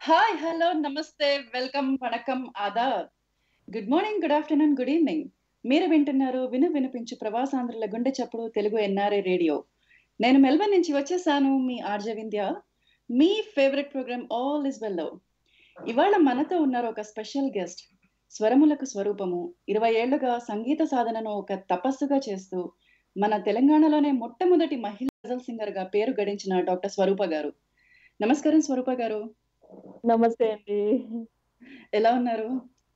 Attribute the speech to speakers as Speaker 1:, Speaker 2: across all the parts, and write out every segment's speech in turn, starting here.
Speaker 1: Hi, hello, నమస్తే, welcome, వణకం, ఆదాబ్. Good morning, good afternoon, good evening. మీరు వింటున్నారు వినిపించు ప్రవాసాంధ్రుల గుండె చప్పుడు తెలుగు ఎన్ఆర్ఐ రేడియో. నేను మెల్బర్న్ నుంచి వచ్చేసాను మీ ఆర్‌జే వింధ్య. మీ ఫేవరెట్ ప్రోగ్రామ్ ఆల్ ఈజ్ వెల్‌లో. ఇవాళ మనతో ఉన్నారు ఒక స్పెషల్ గెస్ట్. స్వరములకు స్వరూపము. 20 ఏళ్లుగా సంగీత సాధనను ఒక తపస్సుగా చేస్తూ మన తెలంగాణలోనే మొట్టమొదటి మహిళా గజల్ సింగర్‌గా పేరు గడించిన డాక్టర్ స్వరూప గారు. నమస్కారం స్వరూప గారు.
Speaker 2: నమస్తే అండి.
Speaker 1: ఎలా ఉన్నారు?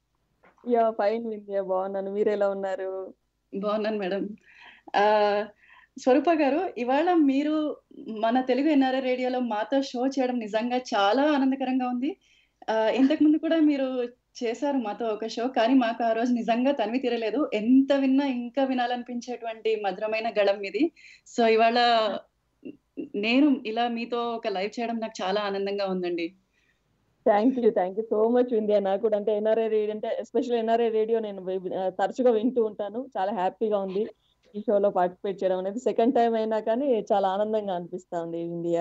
Speaker 2: ఫైన్ వింధ్య బాగున్నాను. మీరెలా ఉన్నారు?
Speaker 1: బాగున్నాను మేడం. ఆహ్, స్వరూప గారు, ఇవాళ మీరు మన తెలుగు ఎన్ఆర్ఐ రేడియోలో మాతో షో చేయడం నిజంగా చాలా ఆనందకరంగా ఉంది. ఇంతకుముందు కూడా మీరు చేశారు మాతో ఒక షో. కానీ మాకు ఆ రోజు నిజంగా తనివి తీరలేదు. ఎంత విన్నా ఇంకా వినాలనిపించేటువంటి మధురమైన గళం మీది. సో, ఇవాళ నేను ఇలా మీతో ఒక లైవ్ చేయడం నాకు చాలా ఆనందంగా ఉందండి.
Speaker 2: Thank you so much Vindhya. నాకు కూడా అంటే ఎన్ఆర్ఐ రేడియో అంటే ఎస్పెషల్లీ ఎన్ఆర్ఐ రేడియో నేను తరచుగా వింటూ ఉంటాను. చాలా హ్యాపీగా ఉంది. ఈ షోలో పార్టిసిపేట్ చేయడం అనేది సెకండ్ టైమ్ అయినా కానీ చాలా ఆనందంగా అనిపిస్తా ఉంది వింధ్య.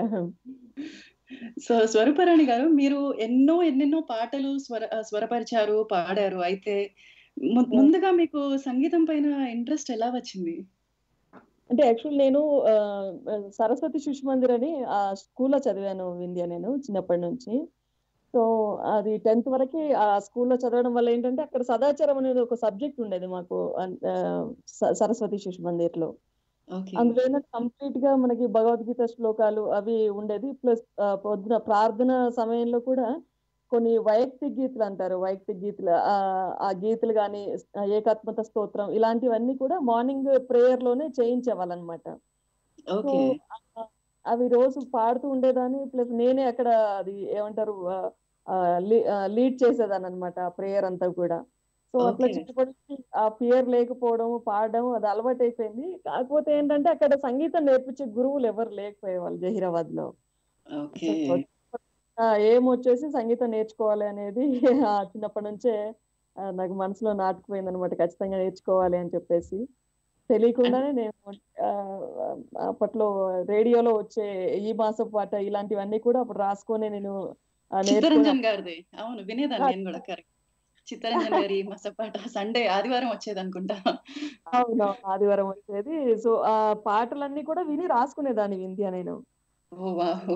Speaker 1: సో, స్వరూపరాణి గారు, మీరు ఎన్నెన్నో పాటలు స్వరపరిచారు, పాడారు. అయితే ముందుగా మీకు సంగీతం పైన ఇంట్రెస్ట్ ఎలా వచ్చింది?
Speaker 2: అంటే యాక్చువల్లీ నేను సరస్వతి శిశు మందిర్ అని స్కూల్‌లో చదివాను వింధ్య నేను చిన్నప్పటి నుంచి. సో, అది 10థ్ వరకి ఆ స్కూల్‌లో చదవడం వల్ల ఏంటంటే, అక్కడ సదాచారం అనేది ఒక సబ్జెక్ట్ ఉండేది మాకు. సరస్వతి శిశు మందిర్‌లో.
Speaker 1: ఓకే.
Speaker 2: అందులో ఏంటంటే కంప్లీట్‌గా మనకి భగవద్గీత శ్లోకాలు అవి ఉండేది. ప్లస్ పొద్దున ప్రార్థన సమయంలో కూడా కొన్ని వైయక్తిక గీతలు అంటారు. వైయక్తిక గీతలు ఆ గీతలు గాని, ఏకాత్మత స్తోత్రం ఇలాంటివన్నీ కూడా మార్నింగ్ ప్రేయర్‌లోనే చేయించేవాళ్ళనమాట. So,
Speaker 1: okay.
Speaker 2: ఆహ్, అవి రోజు పాడుతూ ఉండేదాన్ని. ప్లస్ నేనే అక్కడ అది ఏమంటారు లీడ్ చేసేదాన్ననమాట ఆ ప్రేయర్ అంతా కూడా. సో, అట్లా
Speaker 1: ఓకే.
Speaker 2: చిన్నప్పటి నుంచి ఆ ఫియర్ లేకపోవడం, పాడడం అది అలవాటయిపోయింది. కాకపోతే ఏంటంటే అక్కడ సంగీతం నేర్పించే గురువులు ఎవరు లేకపోయేవాళ్ళు జహీరాబాద్‌లో.
Speaker 1: ఓకే.
Speaker 2: సో, ఎయిమ్ వచ్చేసి సంగీతం నేర్చుకోవాలి అనేది చిన్నప్పటి నుంచే నాకు మనసులో నాటుకుపోయిందనమాట. ఖచ్చితంగా నేర్చుకోవాలి అని చెప్పేసి.
Speaker 1: అన్
Speaker 2: తెలియకుండానే నేను ఆహ్, అప్పట్లో రేడియోలో వచ్చే ఈ మాసపు పాట ఇలాంటివన్నీ కూడా అప్పుడు రాసుకొని నేను నేర్చుకొని
Speaker 1: 'చిత్తరంజన్' గారిది. అవును, వినేదాన్ని నేను గూడా. కరెక్ట్. 'చిత్తరంజన్' గారి మసపాట సండే, ఆదివారం వచ్చేదనుకుంటా.
Speaker 2: అవునవును. ఆదివారం వచ్చేది. సో, ఆ పాటలన్నీ కూడా విని రాసుకునేదాన్ని వింధ్య నేను.
Speaker 1: ఓహ్! వావ్!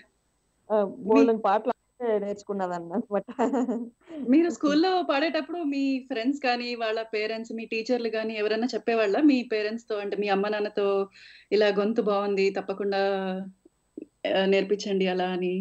Speaker 1: మీ
Speaker 2: బోలెడన్ని పాటలు అప్పుడే నేర్చుకున్నదాన్ననమాట.
Speaker 1: మీరు స్కూల్లో పాడేటప్పుడు మీ ఫ్రెండ్స్ కానీ, వాళ్ళ పేరెంట్స్, మీ టీచర్‌లు గాని ఎవరన్నా చెప్పేవాళ్ళా? మీ పేరెంట్స్‌తో అంటే మీ అమ్మ, నాన్నతో ఇలా గొంతు బావుంది, తప్పకుండా నేర్పించండి అలా అని.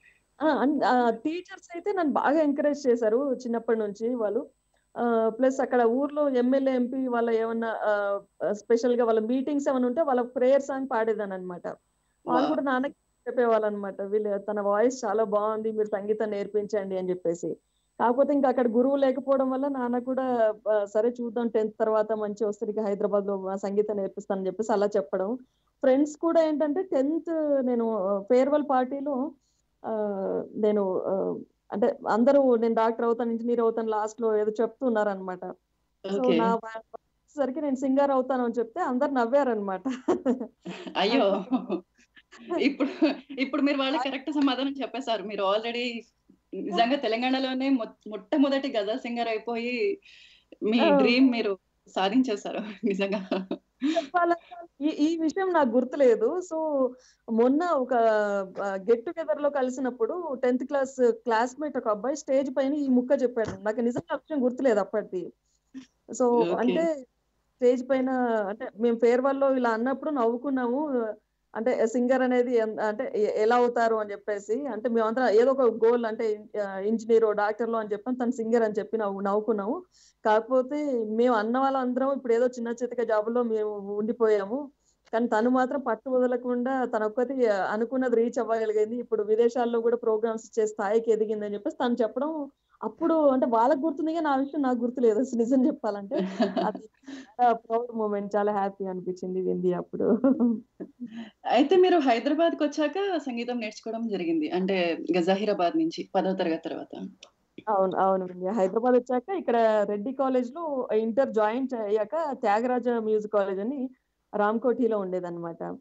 Speaker 2: టీచర్స్ అయితే నన్ను బాగా ఎంకరేజ్ చేశారు చిన్నప్పటి నుంచి వాళ్ళు. ప్లస్ అక్కడ ఊర్లో ఎమ్మెల్యే, ఎంపీ వాళ్ళ ఏమన్నా స్పెషల్‌గా వాళ్ళ మీటింగ్స్ ఏమన్నా ఉంటే వాళ్ళ ప్రేయర్ సాంగ్ పాడేదాన్ననమాట. వాళ్ళు
Speaker 1: వావ్!
Speaker 2: కూడా నాన్నకి చెప్పేవాళ్ళనమాట. తన వాయిస్ చాలా బావుంది. మీరు సంగీతం నేర్పించండి అని జెప్పేసి. కాకపోతే ఇంకా అక్కడ గురువు లేకపోవడం వల్ల నాన్న కూడా సరే చూద్దాం 10థ్ తర్వాత మంచిగొస్తే నీకు హైదరాబాద్‌లో సంగీతం నేర్పిస్తానని జెప్పేసి అలా చెప్పడం. ఫ్రెండ్స్ కూడా ఏంటంటే 10థ్ నేను ఫేర్‌వెల్ పార్టీలో నేను అంటే అందరూ నేను డాక్టర్ అవుతాను, ఇంజినీర్ అవుతాను లాస్ట్‌లో ఏదో చెప్తున్నారనమాట. So,
Speaker 1: okay.
Speaker 2: నా వచ్చేసరికి నేను సింగర్ అవుతాను అని చెప్తే అందరూ నవ్వారనమాట.
Speaker 1: అయ్యో!
Speaker 2: అంటే
Speaker 1: ఇప్పుడు ఇప్పుడు మీరు వాళ్ళకి కరెక్ట్ సమాధానం చెప్పేసారు. మీరు ఆల్రెడీ నిజంగా తెలంగాణలోనే మొట్టమొదటి గజల్ సింగర్ అయిపోయి, మీ
Speaker 2: ఆ!
Speaker 1: డ్రీమ్ మీరు సాధించేసారు నిజంగా.
Speaker 2: చెప్పాలంటే ఈ ఈ విషయం నాకు గుర్తులేదు. సో, మొన్న ఒక గెట్ టుగెదర్‌లో కలిసినప్పుడు 10థ్ క్లాస్ క్లాస్‌మేట్ ఒక అబ్బాయి స్టేజ్ పైన ఈ ముక్క చెప్పాడు. నాకు నిజంగా ఆ విషయం గుర్తులేదు అప్పటిది. So,
Speaker 1: okay.
Speaker 2: అంటే స్టేజ్ పైన అంటే మేము ఫేర్‌వెల్‌లో ఇలా అన్నప్పుడు నవ్వుకున్నాము. అంటే సింగర్ అనేది అంటే ఎలా అవుతారు అని జెప్పేసి. అంటే మేమందరం ఏదో ఒక గోల్ అంటే ఇంజినీరో, డాక్టర్‌లో అని చెప్పాం. తను సింగర్ అని చెప్పి నవ్వుకున్నాము. కాకపోతే మేము అన్న వాళ్ళందరం ఇప్పుడేదో చిన్న చితక జాబుల్లో మేము ఉండిపోయాము. కానీ తను మాత్రం పట్టు వదలకుండా తనొక్కతి అనుకున్నది రీచ్ అవ్వగలిగింది. ఇప్పుడు విదేశాల్లో గూడా ప్రోగ్రామ్స్ ఇచ్చే స్థాయికి ఎదిగిందని జెప్పేసి తను చెప్పడం అప్పుడు అంటే వాళ్ళకి గుర్తుంది గానీ, ఆ విషయం నాకు గుర్తులేదు అసలు నిజం జెప్పాలంటే. అది చాలా ప్రౌడ్ మూమెంట్. చాలా హ్యాపీ అనిపిచ్చింది వింది అప్పుడు.
Speaker 1: అయితే మీరు హైదరాబాద్‌కొచ్చాక సంగీతం నేర్చుకోవడం జరిగింది. అంటే జహీరాబాద్ నుంచి 10వ తరగతి తర్వాత.
Speaker 2: అవును. అవును వింధ్య. హైదరాబాదొచ్చాక ఇక్కడ రెడ్డి కాలేజ్‌లో ఇంటర్ జాయిన్ అయ్యాక త్యాగరాజ మ్యూజిక్ కాలేజ్ అని రామ్‌కోఠిలో ఉండేదన్నమాట.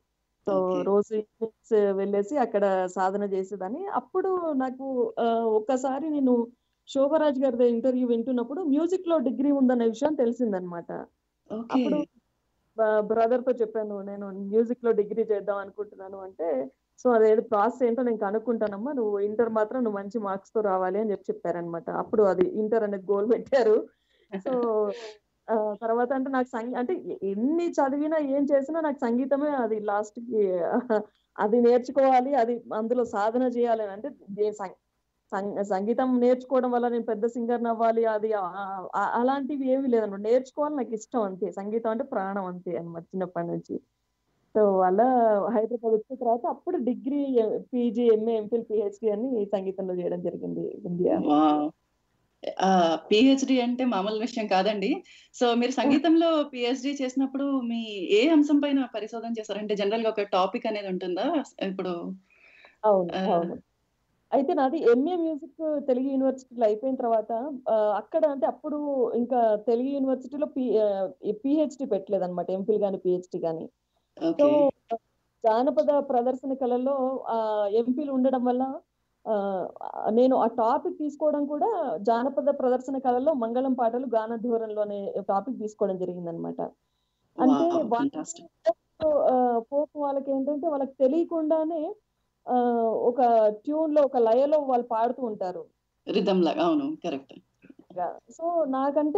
Speaker 2: So
Speaker 1: okay.
Speaker 2: రోజు ఈవినింగ్స్ వెళ్ళేసి అక్కడ సాధన చేసేదాన్ని. అప్పుడు నాకు ఒక్కసారి నేను శోభరాజ్ గారిది ఇంటర్వ్యూ వింటున్నప్పుడు మ్యూజిక్‌లో డిగ్రీ ఉందన్న విషయం తెలిసిందనమాట.
Speaker 1: ఓకే.
Speaker 2: అప్పుడు బ్రదర్‌తో చెప్పాను. నేను మ్యూజిక్‌లో డిగ్రీ చేద్దాం అనుకుంటున్నాను అంటే, సో అదేదో ప్రాసెస్ ఏంటో నేను కనుక్కుంటానమ్మా. నువ్వు ఇంటర్ మాత్రం నువ్వు మంచి మార్క్స్‌తో రావాలి అని చెప్పారనమాట. అప్పుడు అది ఇంటర్ అనేది గోల్ పెట్టారు. సో తర్వాత అంటే నాకు అంటే ఎన్ని చదివినా, ఏం చేసినా నాకు సంగీతమే అది లాస్ట్‌కి అది నేర్చుకోవాలి. అది అందులో సాధన చేయాలని అంటే దే సం సం సంగీతం నేర్చుకోవడం వల్ల నేను పెద్ద సింగర్‌ని అవ్వాలి. అది అలాంటివి ఏమి లేదన్నమాట. నేర్చుకోవాలి నాకిష్టం అంతే. సంగీతం అంటే ప్రాణం అంతే అన్నమాట చిన్నప్పటి నుంచి. సో, అలా హైదరాబాద్ వచ్చిన తర్వాత అప్పుడు degree, PG, MA, MPhil, PhD అని సంగీతంలో చేయడం జరిగింది ఇండియా.
Speaker 1: వావ్! పీహెచ్‌డీ అంటే మామూలు విషయం కాదండి. సో, మీరు సంగీతంలో పీహెచ్‌డీ చేసినప్పుడు మీ ఏ అంశం పైన పరిశోధన చేశారు? అంటే జనరల్‌గా ఒక టాపిక్ అనేది ఉంటుందా? ఇప్పుడు
Speaker 2: అవును.
Speaker 1: ఆహ్,
Speaker 2: అవును. అయితే నాది ఎంఏ మ్యూజిక్ తెలుగు యూనివర్సిటీలో అయిపోయిన తర్వాత అక్కడ అంటే అప్పుడు ఇంకా తెలుగు యూనివర్సిటీలో పీహెచ్‌డీ పెట్టలేదన్నమాట. ఎంఫిల్ గాని, పీహెచ్‌డీ గాని. So,
Speaker 1: okay.
Speaker 2: జానపద ప్రదర్శన కళల్లో ఎంపీలు ఉండడం వల్ల ఆహ్, నేను ఆ టాపిక్ తీసుకోవడం కూడా జానపద ప్రదర్శన కళల్లో మంగళం పాటలు, గాన ధోరణులు అనే టాపిక్ తీసుకోవడం జరిగిందనమాట. అంటే
Speaker 1: వావ్!
Speaker 2: వాళ్ళకి
Speaker 1: ఫెంటాస్టిక్.
Speaker 2: ఫోక్ వాళ్ళకేంటంటే వాళ్ళకి తెలియకుండానే ఒక ట్యూన్‌లో, ఒక లయలో వాళ్ళు పాడుతూ ఉంటారు.
Speaker 1: రిథమ్ లాగా. అవును. కరెక్ట్.
Speaker 2: సో, నాకంటే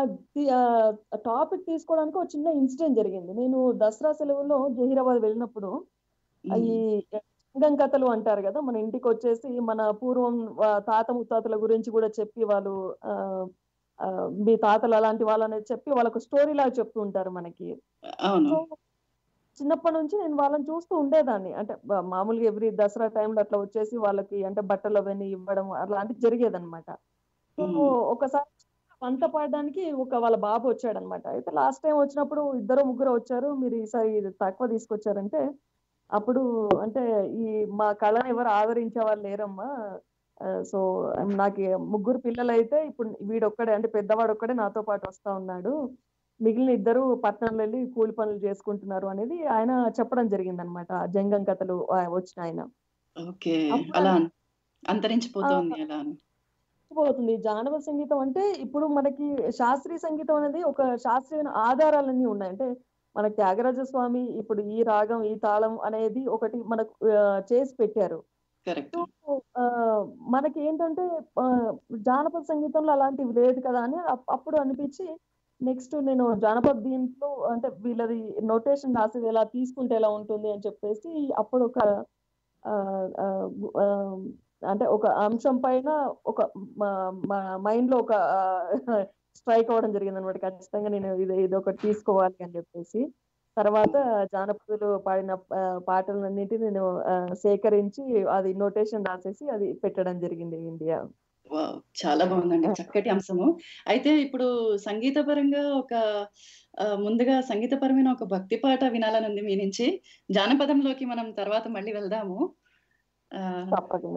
Speaker 2: టాపిక్ తీసుకోవడానికి ఒక చిన్న ఇన్సిడెంట్ జరిగింది. నేను దసరా సెలవుల్లో జహీరాబాద్ వెళ్ళినప్పుడు ఈ
Speaker 1: హ్మ్.
Speaker 2: చింగం కథలు అంటారు గదా! మన ఇంటికొచ్చేసి మన పూర్వం తాత ముత్తాతల గురించి గూడా చెప్పి వాళ్ళు ఆహ్, మీ తాతలు అలాంటి వాళ్ళనేది చెప్పి వాళ్ళొక స్టోరీలాగా చెప్తూ ఉంటారు మనకి.
Speaker 1: అవును.
Speaker 2: సో, చిన్నప్పటి నుంచి నేను వాళ్ళని చూస్తూ ఉండేదాన్ని. అంటే మామూలుగా ఎవ్రీ దసరా టైమ్‌లో అట్లా వచ్చేసి వాళ్ళకి అంటే బట్టలవన్నీ ఇవ్వడం అలాంటిది జరిగేదనమాట. సో,
Speaker 1: హ్మ్.
Speaker 2: ఒకసారి వంత పాడడానికి వాళ్ళ బాబు వచ్చాడనమాట. అయితే లాస్ట్ టైమ్ వచ్చినప్పుడు ఇద్దరో, ముగ్గురో వచ్చారు. మీరు ఈసారి ఇది తక్కువ తీసుకొచ్చారంటే, అప్పుడు అంటే ఈ మా కళని ఎవరు ఆదరించేవాళ్ళు లేరమ్మా. సో, నాకు ముగ్గురు పిల్లలైతే ఇప్పుడు వీడొక్కడే అంటే పెద్దవాడొక్కడే నాతో పాటు వస్తా ఉన్నాడు. మిగిలిన ఇద్దరు పట్నంలో ఎళ్లి కూలి పనులు చేసుకుంటున్నారు అనేది ఆయన చెప్పడం జరిగిందనమాట. జంగం కథలు వచ్చినాయన.
Speaker 1: ఓకే.
Speaker 2: అప్పుడు
Speaker 1: అలా
Speaker 2: ఆ!
Speaker 1: అంతరించిపోతోంది అలా అని.
Speaker 2: పోతుంది. జానపద సంగీతం అంటే ఇప్పుడు మనకి శాస్త్రీయ సంగీతం అనేది ఒక శాస్త్రీయమైన ఆధారాలన్నీ ఉన్నాయి. అంటే మనకి త్యాగరాజ స్వామి ఇప్పుడు ఈ రాగం, ఈ తాళం అనేది ఒకటి మనకు చేసి పెట్టారు.
Speaker 1: కరెక్ట్.
Speaker 2: సో, ఆహ్, మనకేంటంటే ఆహ్, జానపద సంగీతంలో అలాంటివి లేదు కదా! అని అప్పుడు అనిపించి నెక్స్ట్ నేను జానపద దీంట్లో అంటే వీళ్ళది నోటేషన్ రాసేది ఎలా తీసుకుంటే ఎలా ఉంటుంది అని చెప్పేసి అప్పుడు ఒక ఆహ్, ఆహ్, ఆహ్, అంటే ఒక అంశం పైన ఒక మ మ మైండ్‌లో ఒక స్ట్రైక్ అవ్వడం జరిగిందనమాట. ఖచ్చితంగా నేను ఇదొకటి తీసుకోవాలి అని జెప్పేసి. తర్వాత జానపదులు పాడిన పాటలన్నిటిని నేను సేకరించి అది నోటేషన్ రాసేసి అది పెట్టడం జరిగింది ఇండియా.
Speaker 1: వావ్! చాలా బావుందండి.
Speaker 2: ఆ!
Speaker 1: చక్కటి అంశము. అయితే ఇప్పుడు సంగీత పరంగా ముందుగా సంగీతపరమైన ఒక భక్తి పాట వినాలనుంది మీ నుంచి. జానపదంలోకి మనం తర్వాత మళ్ళీ వెళ్దాము. ఆహ్,
Speaker 2: తప్పకుండా.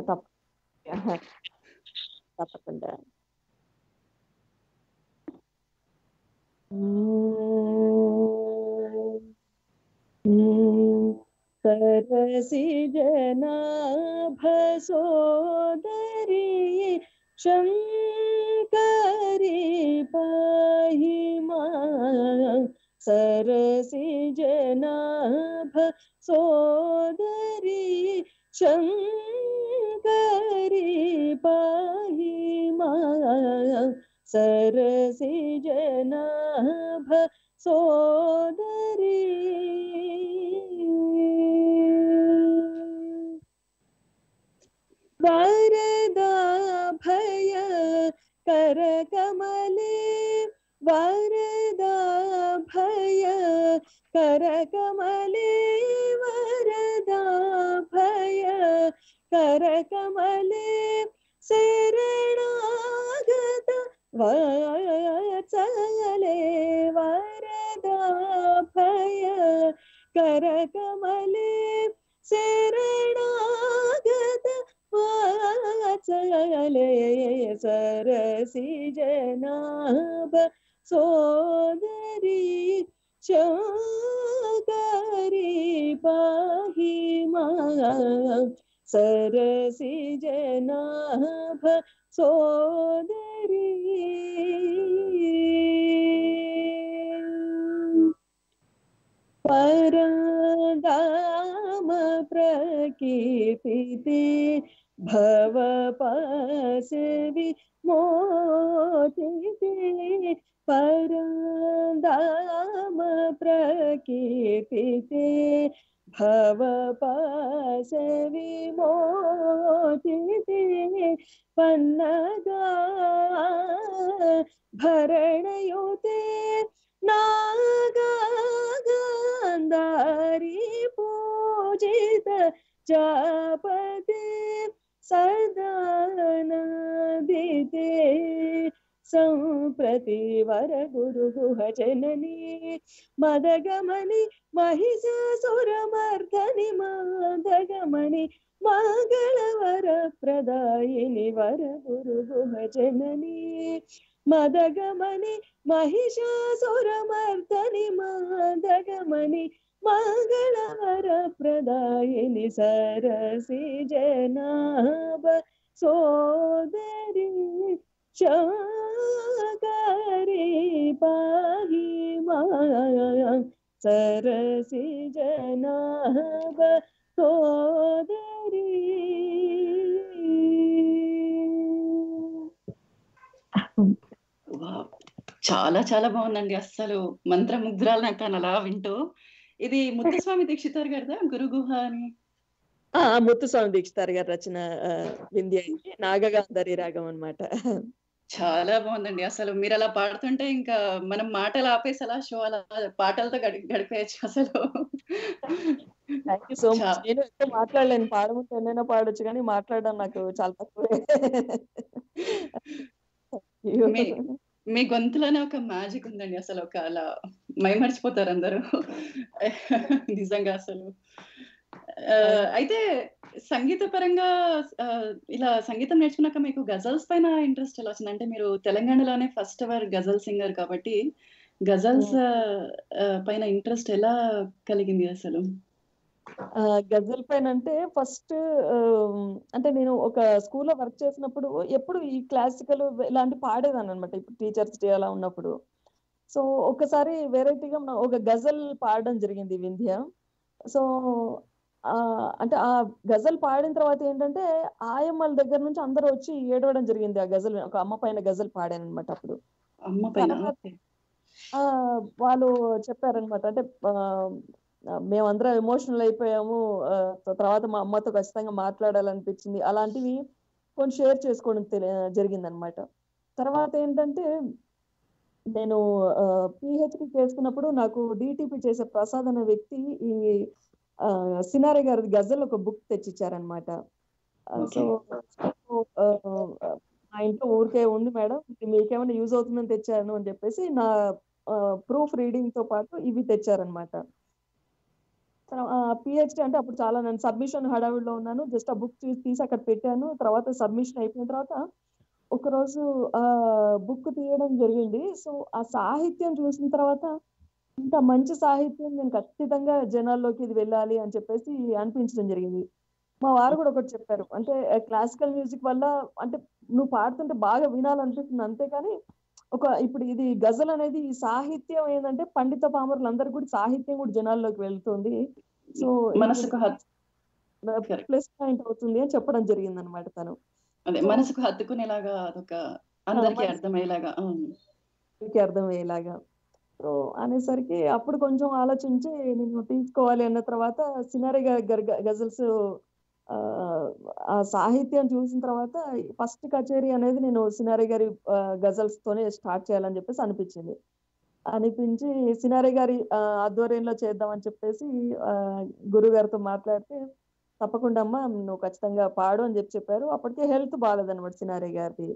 Speaker 2: తప్పకుండా. హ్మ్. హ్మ్. सरसिजनाभ सोदरी शङ्करी पाहि मां। सरसिजनाभ सोदरी शङ्करी पाहि मां। सरसिजनाभ सोदरी वरदा भय करकमले वरदा भय करकमले वरदा भय करकमले शरणागत वत्सले वरदा भय करकमले शरणागत वात्सले सरसिजनाभ सोदरी శంకరి పాహి మాం సరసి జనాభ సోదరి పరదామ ప్రకీర్తితే భవ పాశవి మోచితే పరదామ ప్రకీర్తితే భవ పాశవి మోచితే పన్నగా భరణయుతే నాగాంధారి పూజిత జాపతే సదానదితే సంప్రతి వర గురు గుహ జనని మదగమని మహిషాసురమర్దని మదగమని మంగళవర ప్రదాయిని వర గురు గుహ జనని మదగమని మహిషాసురమర్దని మదగమని మంగళవర ప్రదాయిని సరసి జనాభ సోదరి శంకరి పాహి మాం సరసి జనాభ సోదరి.
Speaker 1: వావ్! చాలా చాలా బాగుందండి. అస్సలు మంత్రముగ్ధురాలు అంటాను అలా వింటూ. ఇది ముత్తుస్వామి దీక్షితార్ గారిదా గురు గుహ అని?
Speaker 2: ముత్తుస్వామి దీక్షితార్ గారి రచన వింధ్య ఇది. నాగగాంధారి రాగం అన్నమాట.
Speaker 1: చాలా బాగుందండి. అసలు మీరు అలా పాడుతుంటే ఇంకా మనం మాటలు ఆపేసి అలా షో అలా పాటలతో గడిపేయచ్చు అసలు.
Speaker 2: Thank you so much. నేను ఎక్కువ మాట్లాడలేను. పాడమంటే ఎన్నైనా పాడొచ్చు కానీ మాట్లాడడం నాకు చాలా తక్కువే.
Speaker 1: మీ మీ గొంతులోనే ఒక మ్యాజిక్ ఉందండి. అసలు ఒక అలా మైమర్చిపోతారు అందరూ. నిజంగా అసలు. అయితే సంగీత పరంగా ఇలా సంగీతం నేర్చుకున్నాక మీకు గజల్స్ పైన ఇంట్రెస్ట్ ఎలా వచ్చింది? అంటే మీరు తెలంగాణలోనే ఫస్ట్ ఎవర్ గజల్ సింగర్ కాబట్టి గజల్స్ పైన ఇంట్రెస్ట్ ఎలా కలిగింది అసలు?
Speaker 2: గజల్ పైన అంటే ఫస్ట్ అంటే నేను ఒక స్కూల్లో వర్క్ చేసినప్పుడు ఎప్పుడు ఈ క్లాసికల్ ఇలాంటి పాడేదాన్ని అనమాట. ఇప్పుడు టీచర్స్ డే అలా ఉన్నప్పుడు. సో ఒకసారి వెరైటీగా ఒక గజల్ పాడడం జరిగింది వింధ్య. సో అంటే ఆ గజల్ పాడిన తర్వాత ఏంటంటే ఆయమ్మల దగ్గర నుంచి అందరూ వచ్చి ఏడవడం జరిగింది. ఆ గజల్ ఒక అమ్మ పైన గజల్ పాడాను అనమాట అప్పుడు.
Speaker 1: అమ్మ పైన
Speaker 2: వాళ్ళు చెప్పారనమాట. అంటే మేమందరం ఎమోషనల్ అయిపోయాము. తర్వాత మా అమ్మతో ఖచ్చితంగా మాట్లాడాలనిపించింది. అలాంటివి కొన్ని షేర్ చేసుకోవడం జరిగిందనమాట. తర్వాత ఏంటంటే నేను పిహెచ్డి చేస్తున్నప్పుడు నాకు డిటిపి చేసే ప్రసాద్ అనే వ్యక్తి ఈ సినారే గారి గజల్ ఒక బుక్ తెచ్చిచ్చారనమాట. సో మా ఇంట్లో ఊరికే ఉంది మేడం, మీకేమైనా యూజ్ అవుతుందని తెచ్చాను అని చెప్పేసి నా ప్రూఫ్ రీడింగ్ తో పాటు ఇవి తెచ్చారనమాట. పిహెచ్డి అంటే అప్పుడు చాలా నేను సబ్మిషన్ హడావిడిలో ఉన్నాను. జస్ట్ ఆ బుక్ తీసి అక్కడ పెట్టాను. తర్వాత సబ్మిషన్ అయిపోయిన తర్వాత ఒకరోజు బుక్ తీయడం జరిగింది. సో ఆ సాహిత్యం చూసిన తర్వాత ఇంత మంచి సాహిత్యం నేను ఖచ్చితంగా జనాల్లోకి ఇది వెళ్ళాలి అని చెప్పేసి అనిపించడం జరిగింది. మా వారు కూడా ఒకటి చెప్పారు. అంటే క్లాసికల్ మ్యూజిక్ వల్ల అంటే నువ్వు పాడుతుంటే బాగా వినాలనిపిస్తుంది అంతేకాని ఇప్పుడు ఇది గజల్ అనేది ఈ సాహిత్యం ఏంటంటే పండిత పామరులందరూ కూడా సాహిత్యం కూడా జనాల్లోకి వెళ్తుంది. సో
Speaker 1: మనసుకు
Speaker 2: ప్లస్ పాయింట్ అవుతుంది అని చెప్పడం జరిగింది అనమాట తను.
Speaker 1: అదే మనసుకు హత్తుకునేలాగా అదొక అందరికీ అర్థమయ్యేలాగా
Speaker 2: అర్థమయ్యేలాగా. సో అనేసరికి అప్పుడు కొంచెం ఆలోచించి నేను తీసుకోవాలి అన్న తర్వాత సినారే గారి గజల్స్ ఆ సాహిత్యం చూసిన తర్వాత ఫస్ట్ కచేరీ అనేది నేను సినారే గారి గజల్స్ తోనే స్టార్ట్ చేయాలని చెప్పేసి అనిపించి సినారే గారి ఆధ్వర్యంలో చేద్దామని చెప్పేసి గురుగారితో మాట్లాడితే తప్పకుండా అమ్మా నువ్వు ఖచ్చితంగా పాడు అని చెప్పారు. అప్పటికే హెల్త్ బాగాలేదన్నమాట సినారే గారిది.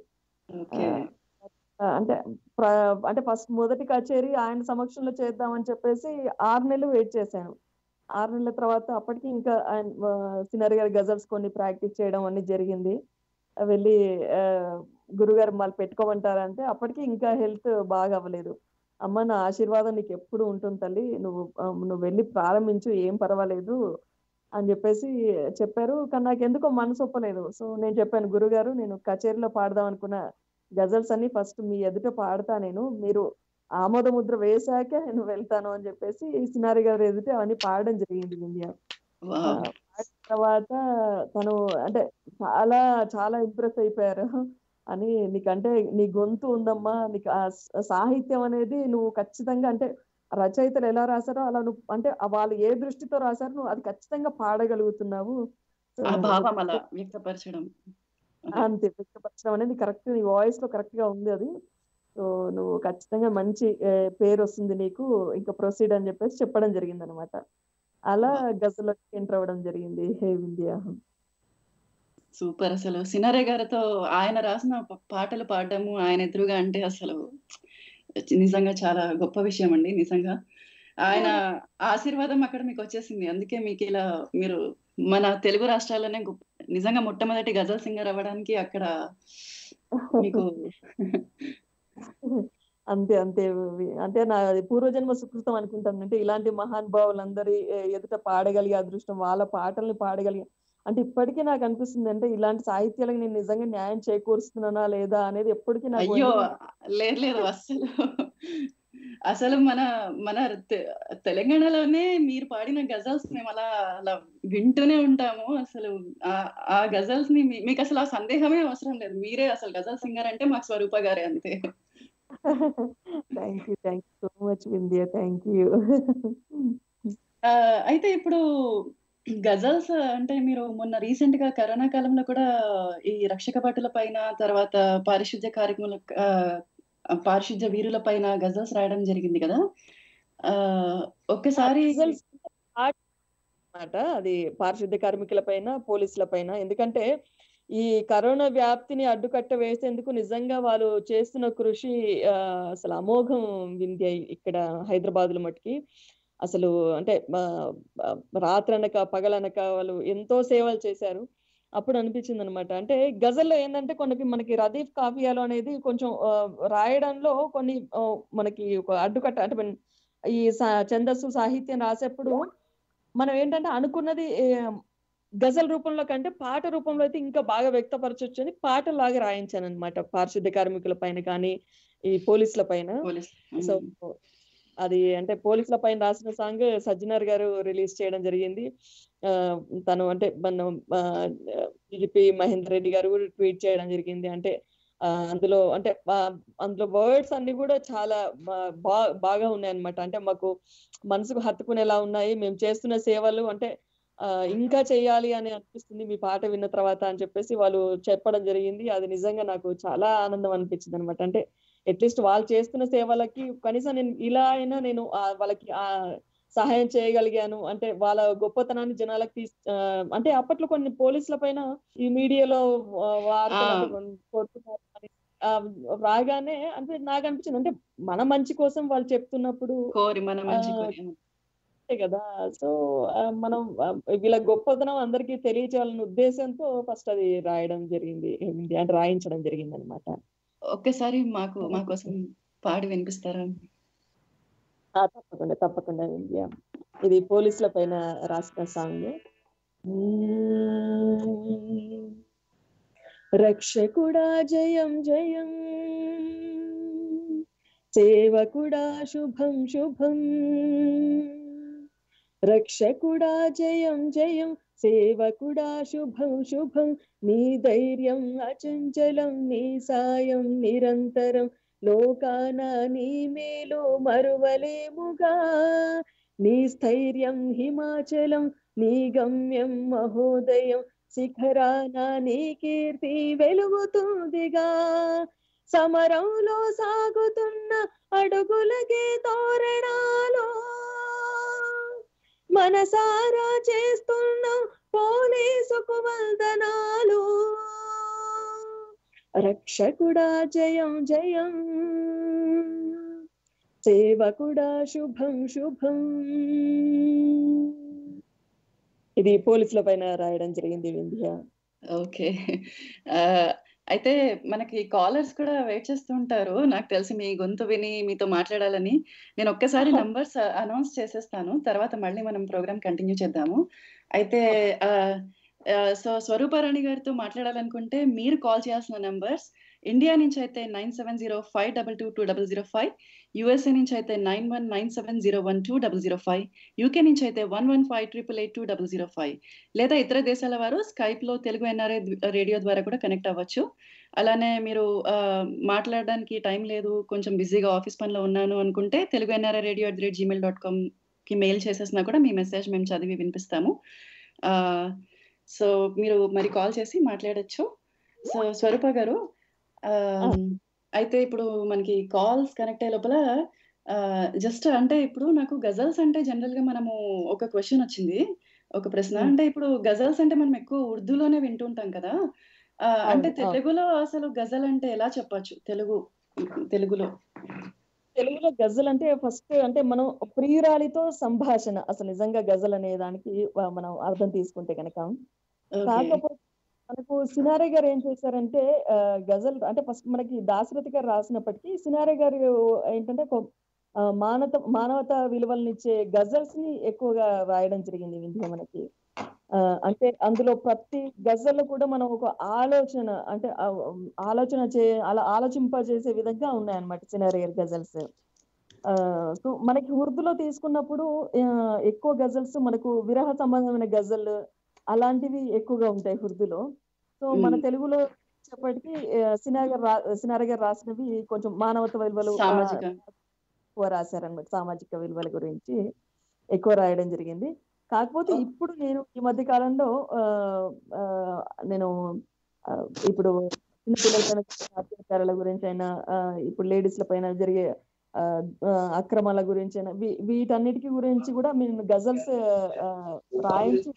Speaker 2: అంటే ఫస్ట్ మొదటి కచేరీ ఆయన సమక్షంలో చేద్దామని చెప్పేసి 6 నెలలు వెయిట్ చేశాను. 6 నెలల తర్వాత అప్పటికి ఇంకా సినారే గారి గజల్స్ కొన్ని ప్రాక్టీస్ చేయడం అన్ని జరిగింది. వెళ్ళి గురుగారు మళ్ళీ పెట్టుకోమంటారంటే అప్పటికి ఇంకా హెల్త్ బాగా అవ్వలేదు. అమ్మ నా ఆశీర్వాదం నీకు ఎప్పుడు ఉంటుంది తల్లి, నువ్వు వెళ్ళి ప్రారంభించు, ఏం పర్వాలేదు అని చెప్పేసి చెప్పారు. కానీ నాకు ఎందుకో మనసు ఒప్పలేదు. సో నేను చెప్పాను, గురుగారు నేను కచేరీలో పాడదాం అనుకున్న గజల్స్ అన్ని ఫస్ట్ మీ ఎదుట పాడతా, నేను మీరు ఆమోద ముద్ర వేశాక నేను వెళ్తాను అని చెప్పేసి సినారి గారి ఎదుట అవన్నీ పాడడం జరిగింది ఇండియా. పాడిన తర్వాత తను అంటే చాలా చాలా ఇంప్రెస్ అయిపోయారు. అని నీకంటే నీ గొంతు ఉందమ్మా, నీకు సాహిత్యం అనేది నువ్వు ఖచ్చితంగా అంటే రచయితలు ఎలా రాశారో అలా నువ్వు అంటే వాళ్ళు ఏ దృష్టితో రాశారో నువ్వు అది ఖచ్చితంగా పాడగలుగుతున్నావు.
Speaker 1: వ్యక్తపరచడం
Speaker 2: అంతే, వ్యక్తపరచడం అనేది కరెక్ట్, నీ వాయిస్ లో కరెక్ట్ గా ఉంది అది. సో నువ్వు ఖచ్చితంగా మంచి పేరు వస్తుంది నీకు, ఇంకా ప్రొసీడ్ అని చెప్పేసి చెప్పడం జరిగింది అనమాట. అలా గజల్లోకి ఎంటర్ అవ్వడం జరిగింది హే వింధ్య.
Speaker 1: సూపర్. అసలు సినారే గారితో ఆయన రాసిన పాటలు పాడడము ఆయన ఎదురుగా అంటే అసలు నిజంగా చాలా గొప్ప విషయం అండి. నిజంగా ఆయన ఆశీర్వాదం అక్కడ మీకు వచ్చేసింది. అందుకే మీకు ఇలా మీరు మన తెలుగు రాష్ట్రాల్లోనే నిజంగా మొట్టమొదటి గజల్ సింగర్ అవ్వడానికి అక్కడ మీకు
Speaker 2: అంతే అంతే అంటే నా పూర్వజన్మ సుకృతం అనుకుంటాను. అంటే ఇలాంటి మహానుభావులందరి ఎదుట పాడగలిగే అదృష్టం, వాళ్ళ పాటల్ని పాడగలిగే అంటే ఇప్పటికీ నాకు అనిపిస్తుంది, అంటే ఇలాంటి సాహిత్యాలకు నేను నిజంగా న్యాయం చేకూరుస్తున్నానా లేదా అనేది ఎప్పటికీ నాకు.
Speaker 1: అయ్యో లేదు అసలు మన మన తెలంగాణలోనే మీరు పాడిన గజల్స్ మేము అలా వింటూనే ఉంటాము. అసలు ఆ గజల్స్ ని మీకు అసలు ఆ సందేహమే అవసరం లేదు, మీరే అసలు గజల్ సింగర్ అంటే మాకు స్వరూప గారే అంతే.
Speaker 2: Thank you so much Vindhya, thank you.
Speaker 1: అయితే ఇప్పుడు గజల్స్ అంటే మీరు మొన్న రీసెంట్ గా కరోనా కాలంలో కూడా ఈ రక్షక భటుల పైన, తర్వాత పారిశుద్ధ్య వీరుల పైన గజల్స్ రాయడం జరిగింది కదా. ఒక్కసారి
Speaker 2: అది పారిశుద్ధ్య కార్మికుల పైన, పోలీసుల పైన. ఎందుకంటే ఈ కరోనా వ్యాప్తిని అడ్డుకట్ట వేసేందుకు నిజంగా వాళ్ళు చేస్తున్న కృషి అసలు అమోఘం వింధ్య. ఇక్కడ హైదరాబాద్ లో మట్టుకి అసలు అంటే రాత్రనక పగలనక వాళ్ళు ఎంతో సేవలు చేశారు. అప్పుడు అనిపించింది అనమాట. అంటే గజల్లో ఏంటంటే మనకి రదీఫ్ కాఫియాలో అనేది కొంచెం రాయడంలో కొన్ని మనకి ఒక అడ్డుకట్ట, అంటే ఈ ఛందస్సు సాహిత్యం రాసేప్పుడు మనం ఏంటంటే అనుకున్నది గజల్ రూపంలో కంటే పాట రూపంలో అయితే ఇంకా బాగా వ్యక్తపరచొచ్చు అని పాటలాగా రాయించాను అనమాట. పారిశుద్ధ్య కార్మికుల పైన కానీ ఈ పోలీసుల పైన. సో అది అంటే పోలీసుల పైన రాసిన సాంగ్ సజ్జనర్ గారు రిలీజ్ చేయడం జరిగింది. తను అంటే డిజిపి మహేందర్ రెడ్డి గారు కూడా ట్వీట్ చేయడం జరిగింది. అంటే అందులో వర్డ్స్ అన్ని కూడా చాలా బాగా ఉన్నాయి అన్నమాట. అంటే మాకు మనసుకు హత్తుకునేలా ఉన్నాయి. మేము చేస్తున్న సేవలు అంటే ఇంకా చెయ్యాలి అని అనిపిస్తుంది మీ పాట విన్న తర్వాత అని చెప్పేసి వాళ్ళు చెప్పడం జరిగింది. అది నిజంగా నాకు చాలా ఆనందం అనిపించింది అనమాట. అంటే అట్లీస్ట్ వాళ్ళు చేస్తున్న సేవలకి కనీసం నేను ఇలా అయినా నేను వాళ్ళకి సహాయం చేయగలిగాను. అంటే వాళ్ళ గొప్పతనాన్ని జనాలకు అంటే అప్పట్లో కొన్ని పోలీసుల పైన ఈ మీడియాలో వార్తలు రాగానే అంటే నాకు అనిపించింది, అంటే మన మంచి కోసం వాళ్ళు చెప్తున్నప్పుడు కదా. సో మనం వీళ్ళ గొప్పతనం అందరికీ తెలియచేయాలనే ఉద్దేశంతో ఫస్ట్ అది రాయడం జరిగింది, అంటే రాయించడం జరిగింది అనమాట.
Speaker 1: ఒక్కసారి మా కోసం పాడి వినిపిస్తారా?
Speaker 2: తప్పకుండా వింధ్య. ఇది పోలీసుల పైన రాసిన సాంగ్. రక్షకుడా జయం జయం, సేవకుడా శుభం శుభం. రక్షకుడా జయం జయం, సేవకుడా శుభం శుభం. నీ ధైర్యం అచంచలం, నీ సాయం నిరంతరం. లోకాన నీ మేలు మరువలేముగా. నీ స్థైర్యం హిమాచలం, నీ గమ్యం మహోదయం. శిఖరాన నీ కీర్తి వెలుగుతుందిగా. సమరంలో సాగుతున్న అడుగులకే తోరణాలు, మనసారా చేస్తున్న పోలీసుకు వందనాలు. రక్షకుడా జయం జయం, సేవకుడా శుభం శుభం. ఇది పోలీసుల పైన రాయడం జరిగింది వింధ్య.
Speaker 1: ఓకే. అయితే మనకి కాలర్స్ కూడా వెయిట్ చేస్తూ ఉంటారు. నాకు తెలిసి మీ గొంతు విని మీతో మాట్లాడాలని. నేను ఒక్కసారి నంబర్స్ అనౌన్స్ చేసేస్తాను. తర్వాత మళ్ళీ మనం ప్రోగ్రామ్ కంటిన్యూ చేద్దాము. అయితే ఆహ్, సో స్వరూపారాణి గారితో మాట్లాడాలనుకుంటే మీరు కాల్ చేయాల్సిన నంబర్స్ ఇండియా నుంచి అయితే 9705222005, యూఎస్ఏ నుంచి అయితే 9197012005, యూకే నుంచి అయితే 1158882005, లేదా ఇతర దేశాల వారు స్కైప్‌లో తెలుగు ఎన్ఆర్ఐ రేడియో ద్వారా కూడా కనెక్ట్ అవ్వచ్చు. అలానే మీరు మాట్లాడడానికి టైం లేదు, కొంచెం బిజీగా ఆఫీస్ పనిలో ఉన్నాను అనుకుంటే తెలుగు ఎన్ఆర్ఐ రేడియో @gmail.comకి మెయిల్ చేసేసినా కూడా మీ మెసేజ్ మేము చదివి వినిపిస్తాము. సో మీరు మరి కాల్ చేసి మాట్లాడొచ్చు. సో స్వరూప గారు, అయితే ఇప్పుడు మనకి కాల్స్ కనెక్ట్ అయ్యే లోపల జస్ట్ అంటే ఇప్పుడు నాకు గజల్స్ అంటే జనరల్‌గా మనము ఒక క్వెషన్ వచ్చింది. ఒక ప్రశ్న. అంటే ఇప్పుడు గజల్స్ అంటే మనం ఎక్కువ ఉర్దూలోనే వింటుంటాం కదా! అంటే తెలుగులో అసలు గజల్ అంటే ఎలా చెప్పొచ్చు? తెలుగులో.
Speaker 2: తెలుగులో గజల్ అంటే ఫస్ట్ అంటే మనం ప్రియురాలితో సంభాషణ అసలు నిజంగా గజల్ అనే దానికి మనం అర్థం తీసుకుంటే గనక. కాకపోతే మనకు సినారే గారు ఏం చేశారంటే గజల్ అంటే ఫస్ట్ మనకి దాశరథి గారు రాసినప్పటికీ సినారే గారు ఏంటంటే మానవతా విలువలనిచ్చే గజల్స్ ని ఎక్కువగా రాయడం జరిగింది ఇందులో మనకి. అంటే అందులో ప్రతి గజల్ కూడా మనం ఒక ఆలోచన అంటే అలా ఆలోచింపజేసే విధంగా ఉన్నాయన్నమాట సినారే గారి గజల్స్. సో మనకి ఉర్దూలో తీసుకున్నప్పుడు ఎక్కువ గజల్స్ మనకు విరహ సంబంధమైన గజల్ అలాంటివి ఎక్కువగా ఉంటాయి ఉర్దూలో. సో మన తెలుగులో వచ్చేప్పటికి సినారే గారు రాసినవి కొంచెం మానవత విలువలు ఎక్కువ రాశారనమాట. సామాజిక విలువల గురించి ఎక్కువ రాయడం జరిగింది. కాకపోతే ఇప్పుడు నేను ఈ మధ్య కాలంలో నేను ఇప్పుడు చిన్నపిల్లల పైన అత్యాచారాల గురించి అయినా ఇప్పుడు లేడీస్ల పైన జరిగే అక్రమాల గురించి అయినా వీటన్నిటికి గురించి కూడా మేము గజల్స్ రాయించి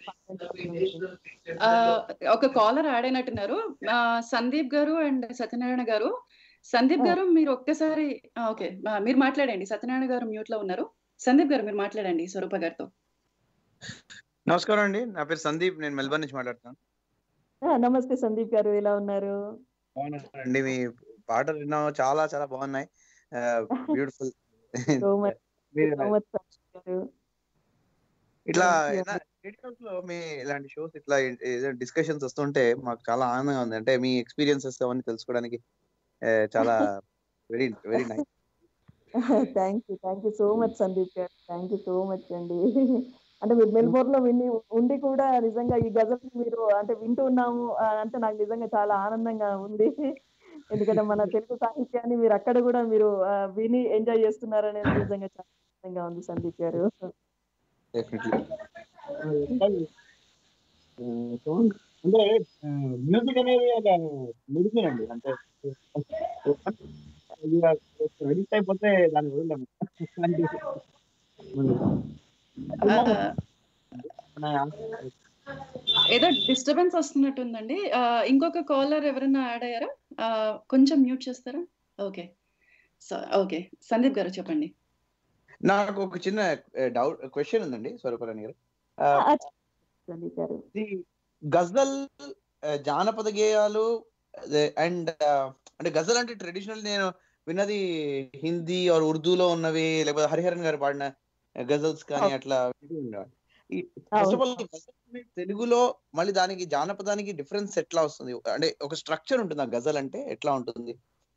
Speaker 1: ఒక కాలర్ యాడ్ అయినట్టున్నారు. సందీప్ గారు అండ్ సత్యనారాయణ గారు. సందీప్ గారు మీరు ఒక్కసారి ఓకే మీరు మాట్లాడండి. సత్యనారాయణ గారు మ్యూట్ లో ఉన్నారు. సందీప్ గారు మీరు మాట్లాడండి స్వరూప గారితో.
Speaker 3: నమస్కారం అండి. నా పేరు సందీప్. నేను మెల్బర్న్ నుంచి మాట్లాడుతున్నాను.
Speaker 2: నమస్తే సందీప్ గారు, ఎలా ఉన్నారు?
Speaker 3: బాగున్నానండి. మీ పాటలు విన్నాము, చాలా చాలా బాగున్నాయి. బ్యూటిఫుల్. ఇట్లా రేడియోస్లో మీ ఇలాంటి షోస్ ఇట్లా డిస్కషన్స్ వస్తుంటే మాకు చాలా ఆనందంగా ఉంది. అంటే మీ ఎక్స్పీరియన్సెస్ అవన్నీ తెలుసుకోవడానికి చాలా very very nice.
Speaker 2: Thank you so much Sandeep గారు. థ్యాంక్ యూ సో మచ్ అండి. అంటే మీరు మెల్బోర్న్ లో ఉండి కూడా నిజంగా ఈ గజల్స్ మీరు అంటే వింటూ ఉన్నాము అంటే నాకు నిజంగా చాలా ఆనందంగా ఉంది. ఎందుకంటే మన తెలుగు సాహిత్యాన్ని మీరు అక్కడ కూడా మీరు విని ఎంజాయ్ చేస్తున్నారనేది నిజంగా చాలా ఆనందంగా ఉంది సందీప్ గారు.
Speaker 3: అంటే మ్యూజిక్ అనేది ఒక మెడిసిన్ అండి. అంటే అడిక్ట్ అయిపోతే దాన్ని వదలలేము.
Speaker 1: ఏదో డిస్టర్బెన్స్ వస్తున్నట్టుందండి. ఇంకొక కాలర్ ఎవరైనా యాడ్ అయ్యారా? కొంచెం మ్యూట్ చేస్తారా? ఓకే. ఓకే సందీప్ గారు చెప్పండి.
Speaker 3: నాకు ఒక చిన్న క్వశ్చన్ ఉందండి స్వరూపరాణి గారు. గజల్, జానపద గేయాలు అండ్ అంటే గజల్ అంటే ట్రెడిషనల్ నేను విన్నది హిందీ ఆర్ ఉర్దూలో ఉన్నవి, లేకపోతే హరిహరన్ గారు పాడిన గజల్స్ కానీ అట్లా ఫస్ట్ ఆఫ్ ఆల్ తెలుగులో మళ్ళీ దానికి జానపదానికి డిఫరెన్స్ ఎట్లా వస్తుంది? అంటే ఒక స్ట్రక్చర్ ఉంటుంది. ఆ గజల్ అంటే ఎట్లా ఉంటుంది?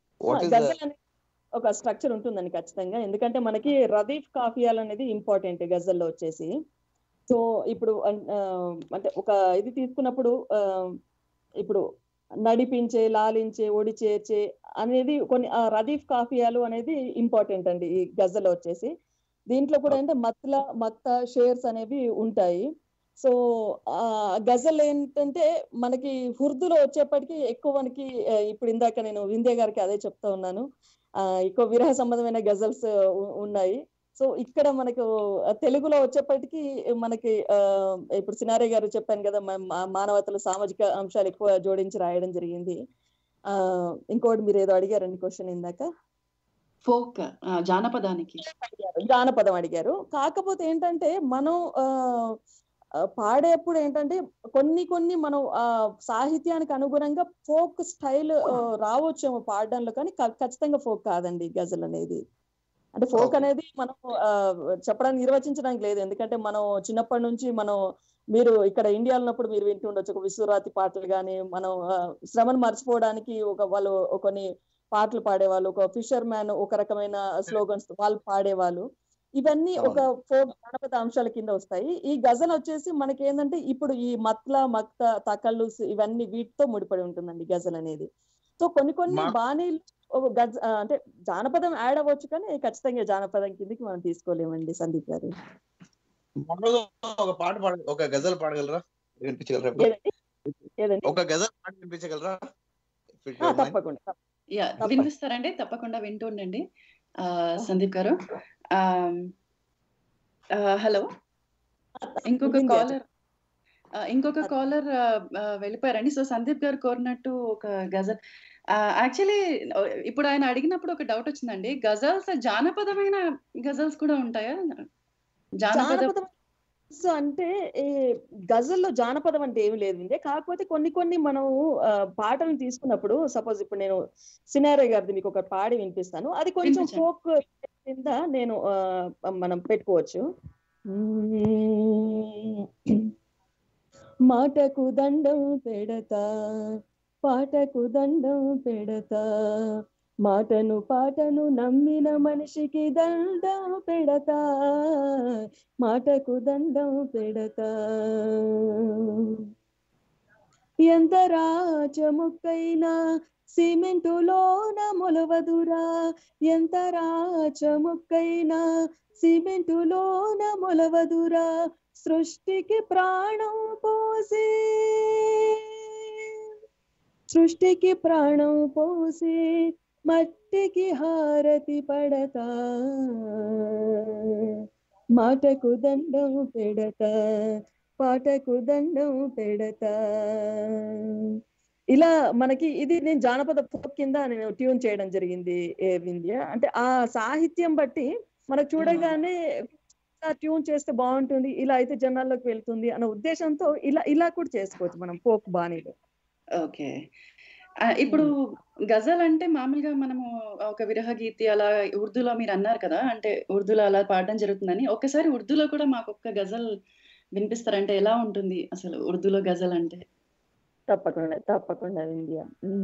Speaker 2: ఒక స్ట్రక్చర్ ఉంటుందండి ఖచ్చితంగా. ఎందుకంటే మనకి రదీఫ్ కాఫియాలు అనేది ఇంపార్టెంట్ గజల్లో వచ్చేసి. సో ఇప్పుడు అంటే ఒక ఇది తీసుకున్నప్పుడు ఇప్పుడు నడిపించే, లాలించే, ఒడి చేర్చే అనేది కొన్ని రదీఫ్ కాఫియాలు అనేది ఇంపార్టెంట్ అండి ఈ గజల్లో వచ్చేసి. దీంట్లో కూడా అంటే మక్త షేర్స్ అనేవి ఉంటాయి. సో గజల్ ఏంటంటే మనకి ఉర్దూలో వచ్చేప్పటికి ఎక్కువ మనకి ఇప్పుడు ఇందాక నేను వింధ్య గారికి అదే చెప్తా ఉన్నాను, ఎక్కువ విరహ సంబంధమైన గజల్స్ ఉన్నాయి. సో ఇక్కడ మనకు తెలుగులో వచ్చేప్పటికి మనకి ఇప్పుడు సినారే గారు చెప్పాను కదా, మానవతలు సామాజిక అంశాలు ఎక్కువ జోడించి రాయడం జరిగింది. ఇంకోటి మీరు ఏదో అడిగారండి క్వశ్చన్ ఇందాక.
Speaker 1: ఫోక్ జానపదం అడిగారు.
Speaker 2: కాకపోతే ఏంటంటే మనం పాడేప్పుడు ఏంటంటే కొన్ని మనం సాహిత్యానికి అనుగుణంగా ఫోక్ స్టైల్ రావచ్చేమో పాడడంలో, కానీ ఖచ్చితంగా ఫోక్ కాదండి గజల్ అనేది. అంటే ఫోక్
Speaker 3: ఓకే.
Speaker 2: అనేది మనం చెప్పడానికి నిర్వచించడానికి లేదు. ఎందుకంటే మనం చిన్నప్పటి నుంచి మీరు ఇక్కడ ఇండియాలో ఉన్నప్పుడు మీరు వింటూ ఉండొచ్చు ఒక విశ్వరాతి పాటలు గాని, మనం శ్రమను మర్చిపోవడానికి వాళ్ళు కొన్ని పాటలు పాడేవాళ్ళు. ఒక ఫిషర్ మ్యాన్ ఒక రకమైన స్లోగన్స్ వాళ్ళు పాడేవాళ్ళు. ఇవన్నీ ఒక
Speaker 3: అవును.
Speaker 2: ఫోక్ జానపద అంశాల కింద వస్తాయి. ఈ గజల్ వచ్చేసి మనకేందంటే ఇప్పుడు ఈ మక్త, తకల్లుస్ ఇవన్నీ వీటితో ముడిపడి ఉంటుందండి గజల్ అనేది. సో కొన్ని
Speaker 3: మా
Speaker 2: బాణీలు అంటే జానపదం యాడ్ అవ్వచ్చు, కానీ ఖచ్చితంగా జానపదం కిందకి మనం తీసుకోలేమండి సందీప్ గారు.
Speaker 3: మామూలుగా ఒక పాట ఒక గజల్ పాడగలరా? వినిపించగలరా ఇప్పుడు?
Speaker 2: ఏదండి ఏదండి
Speaker 3: ఒక గజల్ పాట వినిపించగలరా? If you don't mind.
Speaker 2: తప్పకుండా
Speaker 1: యా
Speaker 2: తప్పకుండా.
Speaker 1: వినిపిస్తారండి, తప్పకుండా వింటూ ఉండండి. సందీప్ గారు, హలో, ఇంకొక
Speaker 2: వింది
Speaker 1: కాలర్ వెళ్ళిపోయారండి. సో సందీప్ గారు కోరినట్టు ఒక గజల్, యాక్చువల్లీ ఇప్పుడు ఆయన అడిగినప్పుడు ఒక డౌట్ వచ్చిందండి. గజల్స్ జానపదమైన గజల్స్ కూడా ఉంటాయా? జానపద
Speaker 2: జానపదం అంటే ఈ గజల్లో జానపదం అంటే ఏమి లేదు. కాకపోతే కొన్ని మనం పాటలను తీసుకున్నప్పుడు, సపోజ్ ఇప్పుడు నేను సినారే గారిది మీకు ఒక పాడి వినిపిస్తాను. అది కొంచెం
Speaker 1: వినిపించండి.
Speaker 2: ఫోక్ కింద నేను మనం పెట్టుకోవచ్చు. మాటకు దండం పెడతా, పాటకు దండం పెడతా, పాటను నమ్మిన మనిషికి దండం పెడతా, మాటకు దండం పెడతా. ఎంత రాచముక్కైనా సిమెంటులోన మొలవదురా, ఎంత రాచముక్కైనా సిమెంటులోన మొలవదురా, సృష్టికి ప్రాణం పోసి, సృష్టికి ప్రాణం పోసి మట్టికి హారతి పడతా, మాటకు దండం పెడతా, పాటకు దండం పెడతా. ఇలా మనకి ఇది నేను జానపద ఫోక్ కింద నేను ట్యూన్ చేయడం జరిగింది వింధ్య. అంటే ఆ సాహిత్యం బట్టి మనకు చూడగానే ట్యూన్ చేస్తే బాగుంటుంది, ఇలా అయితే జనాల్లోకి వెళ్తుంది అన్న ఉద్దేశంతో ఇలా కూడా చేసుకోవచ్చు మనం ఫోక్ బాణీలో.
Speaker 1: ఓకే. ఇప్పుడు గజల్ అంటే మామూలుగా మనము ఒక విరహ గీతి అలా ఉర్దూలో మీరు అన్నారు కదా, అంటే ఉర్దూలో అలా పాడడం జరుగుతుందని. ఒక్కసారి ఉర్దూలో కూడా మాకు ఒక్క గజల్ వినిపిస్తారంటే ఎలా ఉంటుంది అసలు ఉర్దూలో గజల్ అంటే?
Speaker 2: తప్పకుండా వింధ్య.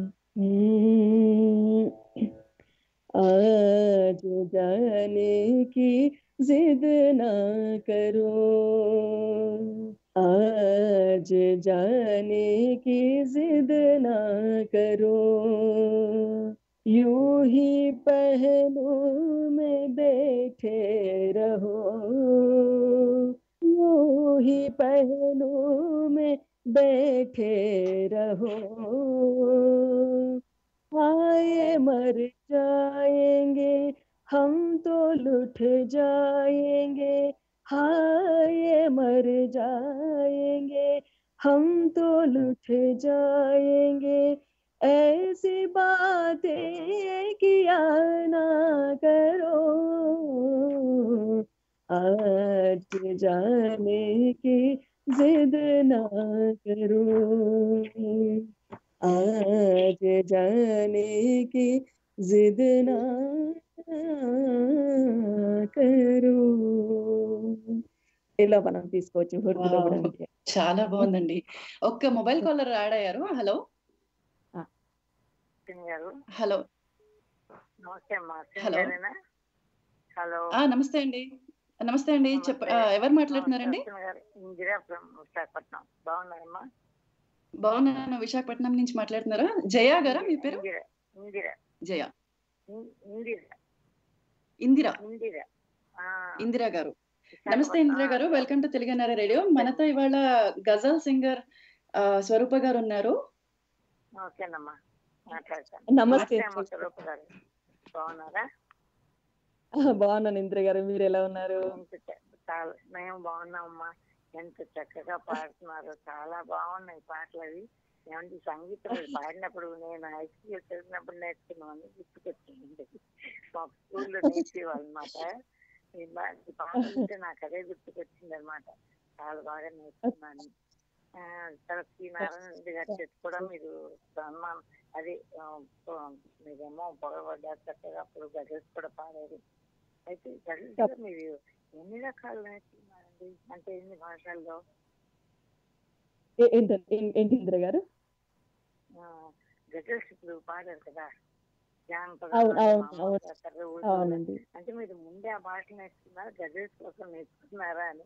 Speaker 2: आज जाने की जिद ना करो, आज जाने की जिद ना करो, यूं ही पहलू में बैठे रहो, यूं ही पहलू में बैठे रहो, आए मर जाएंगे हम तो लुट जाएंगे, हाय मर जाएंगे हम तो लुट जाएंगे, ऐसी बातें किया ना करो, आज जाने की जिद ना करो, आज जाने की जिद ना करो. ఇలా మనం తీసుకోవచ్చు ఉర్దూలో కూడా.
Speaker 1: చాలా బాగుందండి. ఒక్క మొబైల్ కాలర్ యాడ్ అయ్యారు. హలో హలో
Speaker 4: నమస్తే అమ్మా.
Speaker 1: హలో
Speaker 4: హలో
Speaker 1: నమస్తే అండి. నమస్తే అండి, ఎవరు మాట్లాడుతున్నారండి?
Speaker 4: ఇందిరా ఫ్రమ్ విశాఖపట్నం. బాగున్నారమ్మా?
Speaker 1: బాగున్నాను. విశాఖపట్నం నుంచి మాట్లాడుతున్నారా? జయ గారా మీ పేరు?
Speaker 4: ఇందిరా.
Speaker 1: జయ.
Speaker 4: ఇందిరా.
Speaker 1: ఇందిరా గారు, నమస్తే ఇందిరా గారు. వెల్కమ్ టు తెలుగునారా రేడియో. మనతో ఇవాళ గజల్ సింగర్ స్వరూప గారు ఉన్నారు.
Speaker 4: ఓకేనమ్మా, మాట్లాడతాను.
Speaker 2: నమస్తే
Speaker 4: స్వరూప గారు, బాగున్నారా?
Speaker 2: బాగున్నాను ఇందిరా గారు, మీరు ఎలా ఉన్నారు?
Speaker 4: మేము బాగున్నామమ్మా. ఎంత చక్కగా పాడుతున్నారు, చాలా బాగున్నాయి పాటలు అవి. ఏమంటే సంగీతం పాడినప్పుడు నేను హై స్కూల్ చదివినప్పుడు నేర్చుకున్నామని గుర్తుకొచ్చింది. మా స్కూల్లో నేర్చేవాళ్ళు అనమాట. ఈ పాట వింటే నాకు అదే గుర్తుకొచ్చింది అనమాట. చాలా బాగా నేర్చుకున్నాను. తర్వాత శ్రీ నారాయణ రెడ్డి గారి చేతి కూడా మీరు సన్మానం అది మీరేమో పొగబడ్డారు చక్కగా, అప్పుడు గజల్స్ కూడా పాడారు. అయితే గజల్స్ మీరు ఎన్ని రకాలు నేర్చుకున్నారండి, అంటే ఎన్ని భాషల్లో?
Speaker 2: ఏంటి ఇందిర గారు?
Speaker 4: గజల్స్ ఇప్పుడు పాడారు కదా,
Speaker 2: అవునండి.
Speaker 4: అంటే మీరు ముందే ఆ భాష నేర్చుకున్నారా, గజల్స్ కోసం నేర్చుకున్నారా అని?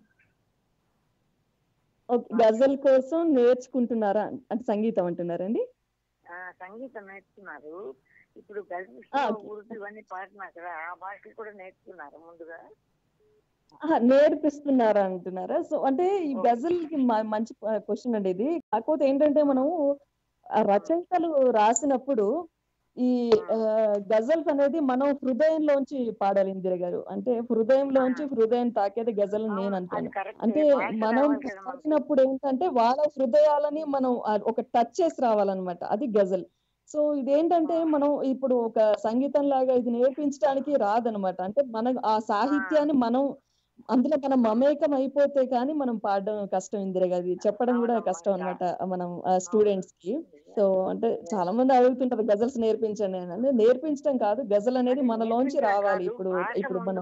Speaker 2: గజల్ కోసం నేర్చుకుంటున్నారా అంటే సంగీతం అంటున్నారండి?
Speaker 4: సంగీతం నేర్చుకున్నారు. ఇప్పుడు గజల్స్ ఉర్దూ ఇవన్నీ పాడుతున్నారు కదా, ఆ భాషలు కూడా నేర్చుకున్నారా ముందుగా?
Speaker 2: నేర్పిస్తున్నారా అంటున్నారా? సో అంటే ఈ గజల్ కి మంచి క్వశ్చన్ అండి ఇది. కాకపోతే ఏంటంటే మనం రచయితలు రాసినప్పుడు ఈ గజల్స్ అనేది మనం హృదయంలోంచి పాడాలి ఇందిర గారు. అంటే హృదయం తాకేది గజల్ నేను అంటాను. అంటే మనం పాడినప్పుడు ఏంటంటే వాళ్ళ హృదయాలని మనం ఒక టచ్ చేసి రావాలన్నమాట, అది గజల్. సో ఇదేంటంటే మనం ఇప్పుడు ఒక సంగీతం లాగా ఇది నేర్పించడానికి రాదనమాట. అంటే మన ఆ సాహిత్యాన్ని అందులో మనం మమేకం అయిపోతే కానీ మనం పాడడం కష్టం ఇందిర గారు. చెప్పడం కూడా కష్టం అన్నమాట మనం స్టూడెంట్స్ కి. సో అంటే చాలా మంది అడుగుతుంటారు గజల్స్ నేర్పించండి అని. నేర్పించడం కాదు, గజల్ అనేది మనలోంచి రావాలి. ఇప్పుడు మనం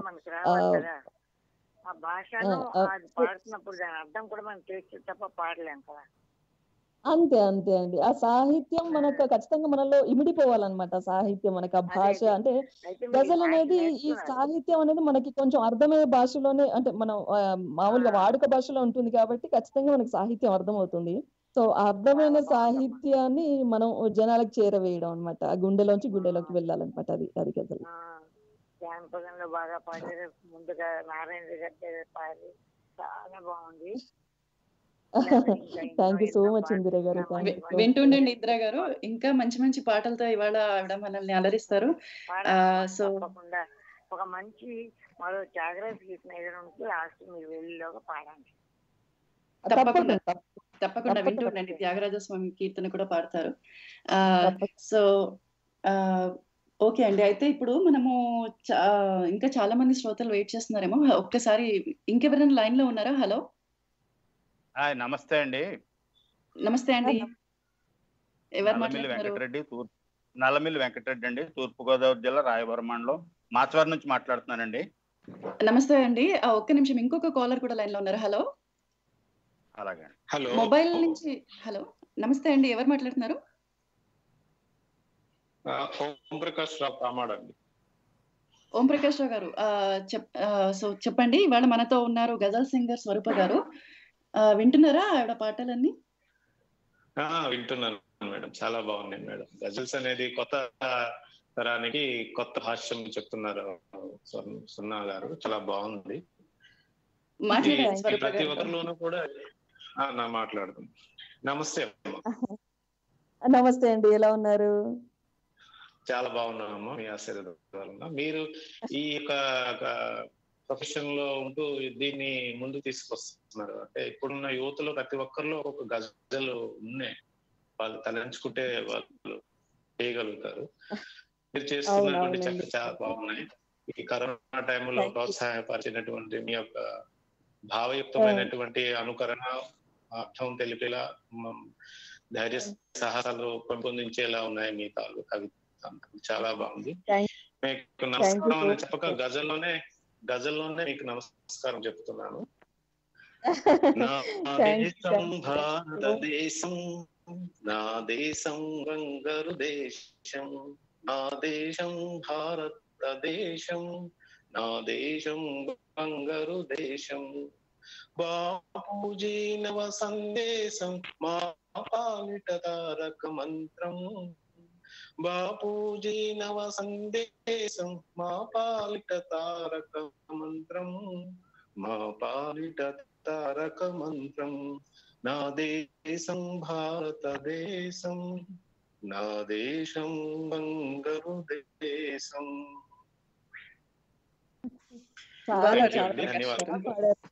Speaker 4: పాడుతున్నప్పుడు దాని అర్థం కూడా మనం చేసి తప్ప పాడలేం కదా.
Speaker 2: అంతే అండి. ఆ సాహిత్యం మనకు ఖచ్చితంగా మనలో ఇమిడిపోవాలన్నమాట. సాహిత్యం మనకు ఆ భాష అంటే గజల్ అనేది ఈ సాహిత్యం అనేది మనకి కొంచెం అర్థమయ్యే భాషలోనే, అంటే మనం మామూలుగా వాడుక భాషలో ఉంటుంది కాబట్టి ఖచ్చితంగా మనకి సాహిత్యం అర్థమవుతుంది. సో ఆ అర్థమైన సాహిత్యాన్ని మనం జనాలకు చేరవేయడం అనమాట. ఆ గుండెలోకి వెళ్ళాలన్నమాట. అది గజల్.
Speaker 4: జానపదంలో బాగా పాడారు. ముందుగా నారాయణ గారి పాడి చాలా బాగుంది.
Speaker 2: Thank you so much Indira గారు.
Speaker 1: వింటుండండి ఇందిరా గారు, ఇంకా మంచి మంచి పాటలతో ఇవాళ ఆవిడ మనల్ని అలరిస్తారు. సో
Speaker 4: తప్పకుండా ఒక మంచి మరో త్యాగరాజ గీతం ఏదైనా ఉంటే లాస్ట్ మీరు వెళ్ళిలోగా పాడండి.
Speaker 1: తప్పకుండా వింటుండండి. త్యాగరాజ స్వామి కీర్తన కూడా పాడతారు. సో ఓకే అండి. అయితే ఇప్పుడు మనము ఇంకా చాలా మంది శ్రోతలు వెయిట్ చేస్తున్నారేమో. ఒక్కసారి ఇంకెవరైనా లైన్ లో ఉన్నారా? హలో,
Speaker 5: నమస్తే అండి.
Speaker 1: నమస్తే అండి. ఎవరు మాట్లాడుతున్నారు?
Speaker 5: నల్లమిల్లి వెంకటరెడ్డి అండి, తూర్పుగోదావరి జిల్లా రాయవరం మండలం మాచవరం నుంచి మాట్లాడుతున్నానండి.
Speaker 1: నమస్తే అండి. ఒక్క నిమిషం, ఇంకొక కాలర్ కూడా లైన్ లో ఉన్నారు. హలో.
Speaker 5: అలాగే.
Speaker 6: హలో,
Speaker 1: మొబైల్ నుంచి. హలో, నమస్తే అండి. ఎవరు మాట్లాడుతున్నారు?
Speaker 6: ఓం ప్రకాష్ రావు కామాడండి.
Speaker 1: ఓం ప్రకాష్ రావు గారు, సో చెప్పండి. ఇవాళ మనతో ఉన్నారు గజల్ సింగర్ స్వరూప గారు. వింటున్నారా ఆవిడ పాటలన్నీ?
Speaker 6: వింటున్నాను మేడం, చాలా బాగున్నాయి మేడం. గజల్స్ అనేది కొత్త తరానికి కొత్త హాస్యం చెప్తున్నారు సున్నా గారు, చాలా బాగుంది. ప్రతి ఒక్కరిలోనూ కూడా మాట్లాడుతుంది. నమస్తే.
Speaker 2: నమస్తే అండి, ఎలా ఉన్నారు?
Speaker 6: చాలా బాగున్నామమ్మా, మీ ఆశీర్వాదాలు. మీరు ఈ యొక్క ప్రొఫెషన్ లో ఉంటూ దీన్ని ముందు తీసుకొస్తున్నారు. అంటే ఇప్పుడున్న యువతలో ప్రతి ఒక్కరిలో ఒక గజలు ఉన్నాయి, వాళ్ళు తలంచుకుంటే వాళ్ళు చేయగలుగుతారు. మీరు చేస్తున్నటువంటి చక్కగా చాలా బాగున్నాయి. ఈ కరోనా టైంలో ప్రోత్సాహపరిచినటువంటి మీ యొక్క భావయుక్తమైనటువంటి అనుకరణ, అర్థం తెలిపేలా, ధైర్య సాహసాలు పెంపొందించేలా ఉన్నాయి మీ కవిత. చాలా బాగుంది. మీకు నమస్కారం అని చెప్పక గజల్లోనే మీకు నమస్కారం చెప్తున్నాను. నా దేశం భారతదేశం, నా దేశం బంగారు దేశం, నా దేశం భారతదేశం, నా దేశం బంగారు దేశం. బాపూజీ నవ సందేశం, మా పాలిట తారక మంత్రం. బాపూజీ నవ సందేశం, మా పాలిట తారక మంత్రం, మా పాలిట తారక మంత్రం. నా దేశం భారతదేశం, నా దేశం బంగారు దేశం.
Speaker 2: ధన్యవాదాలు.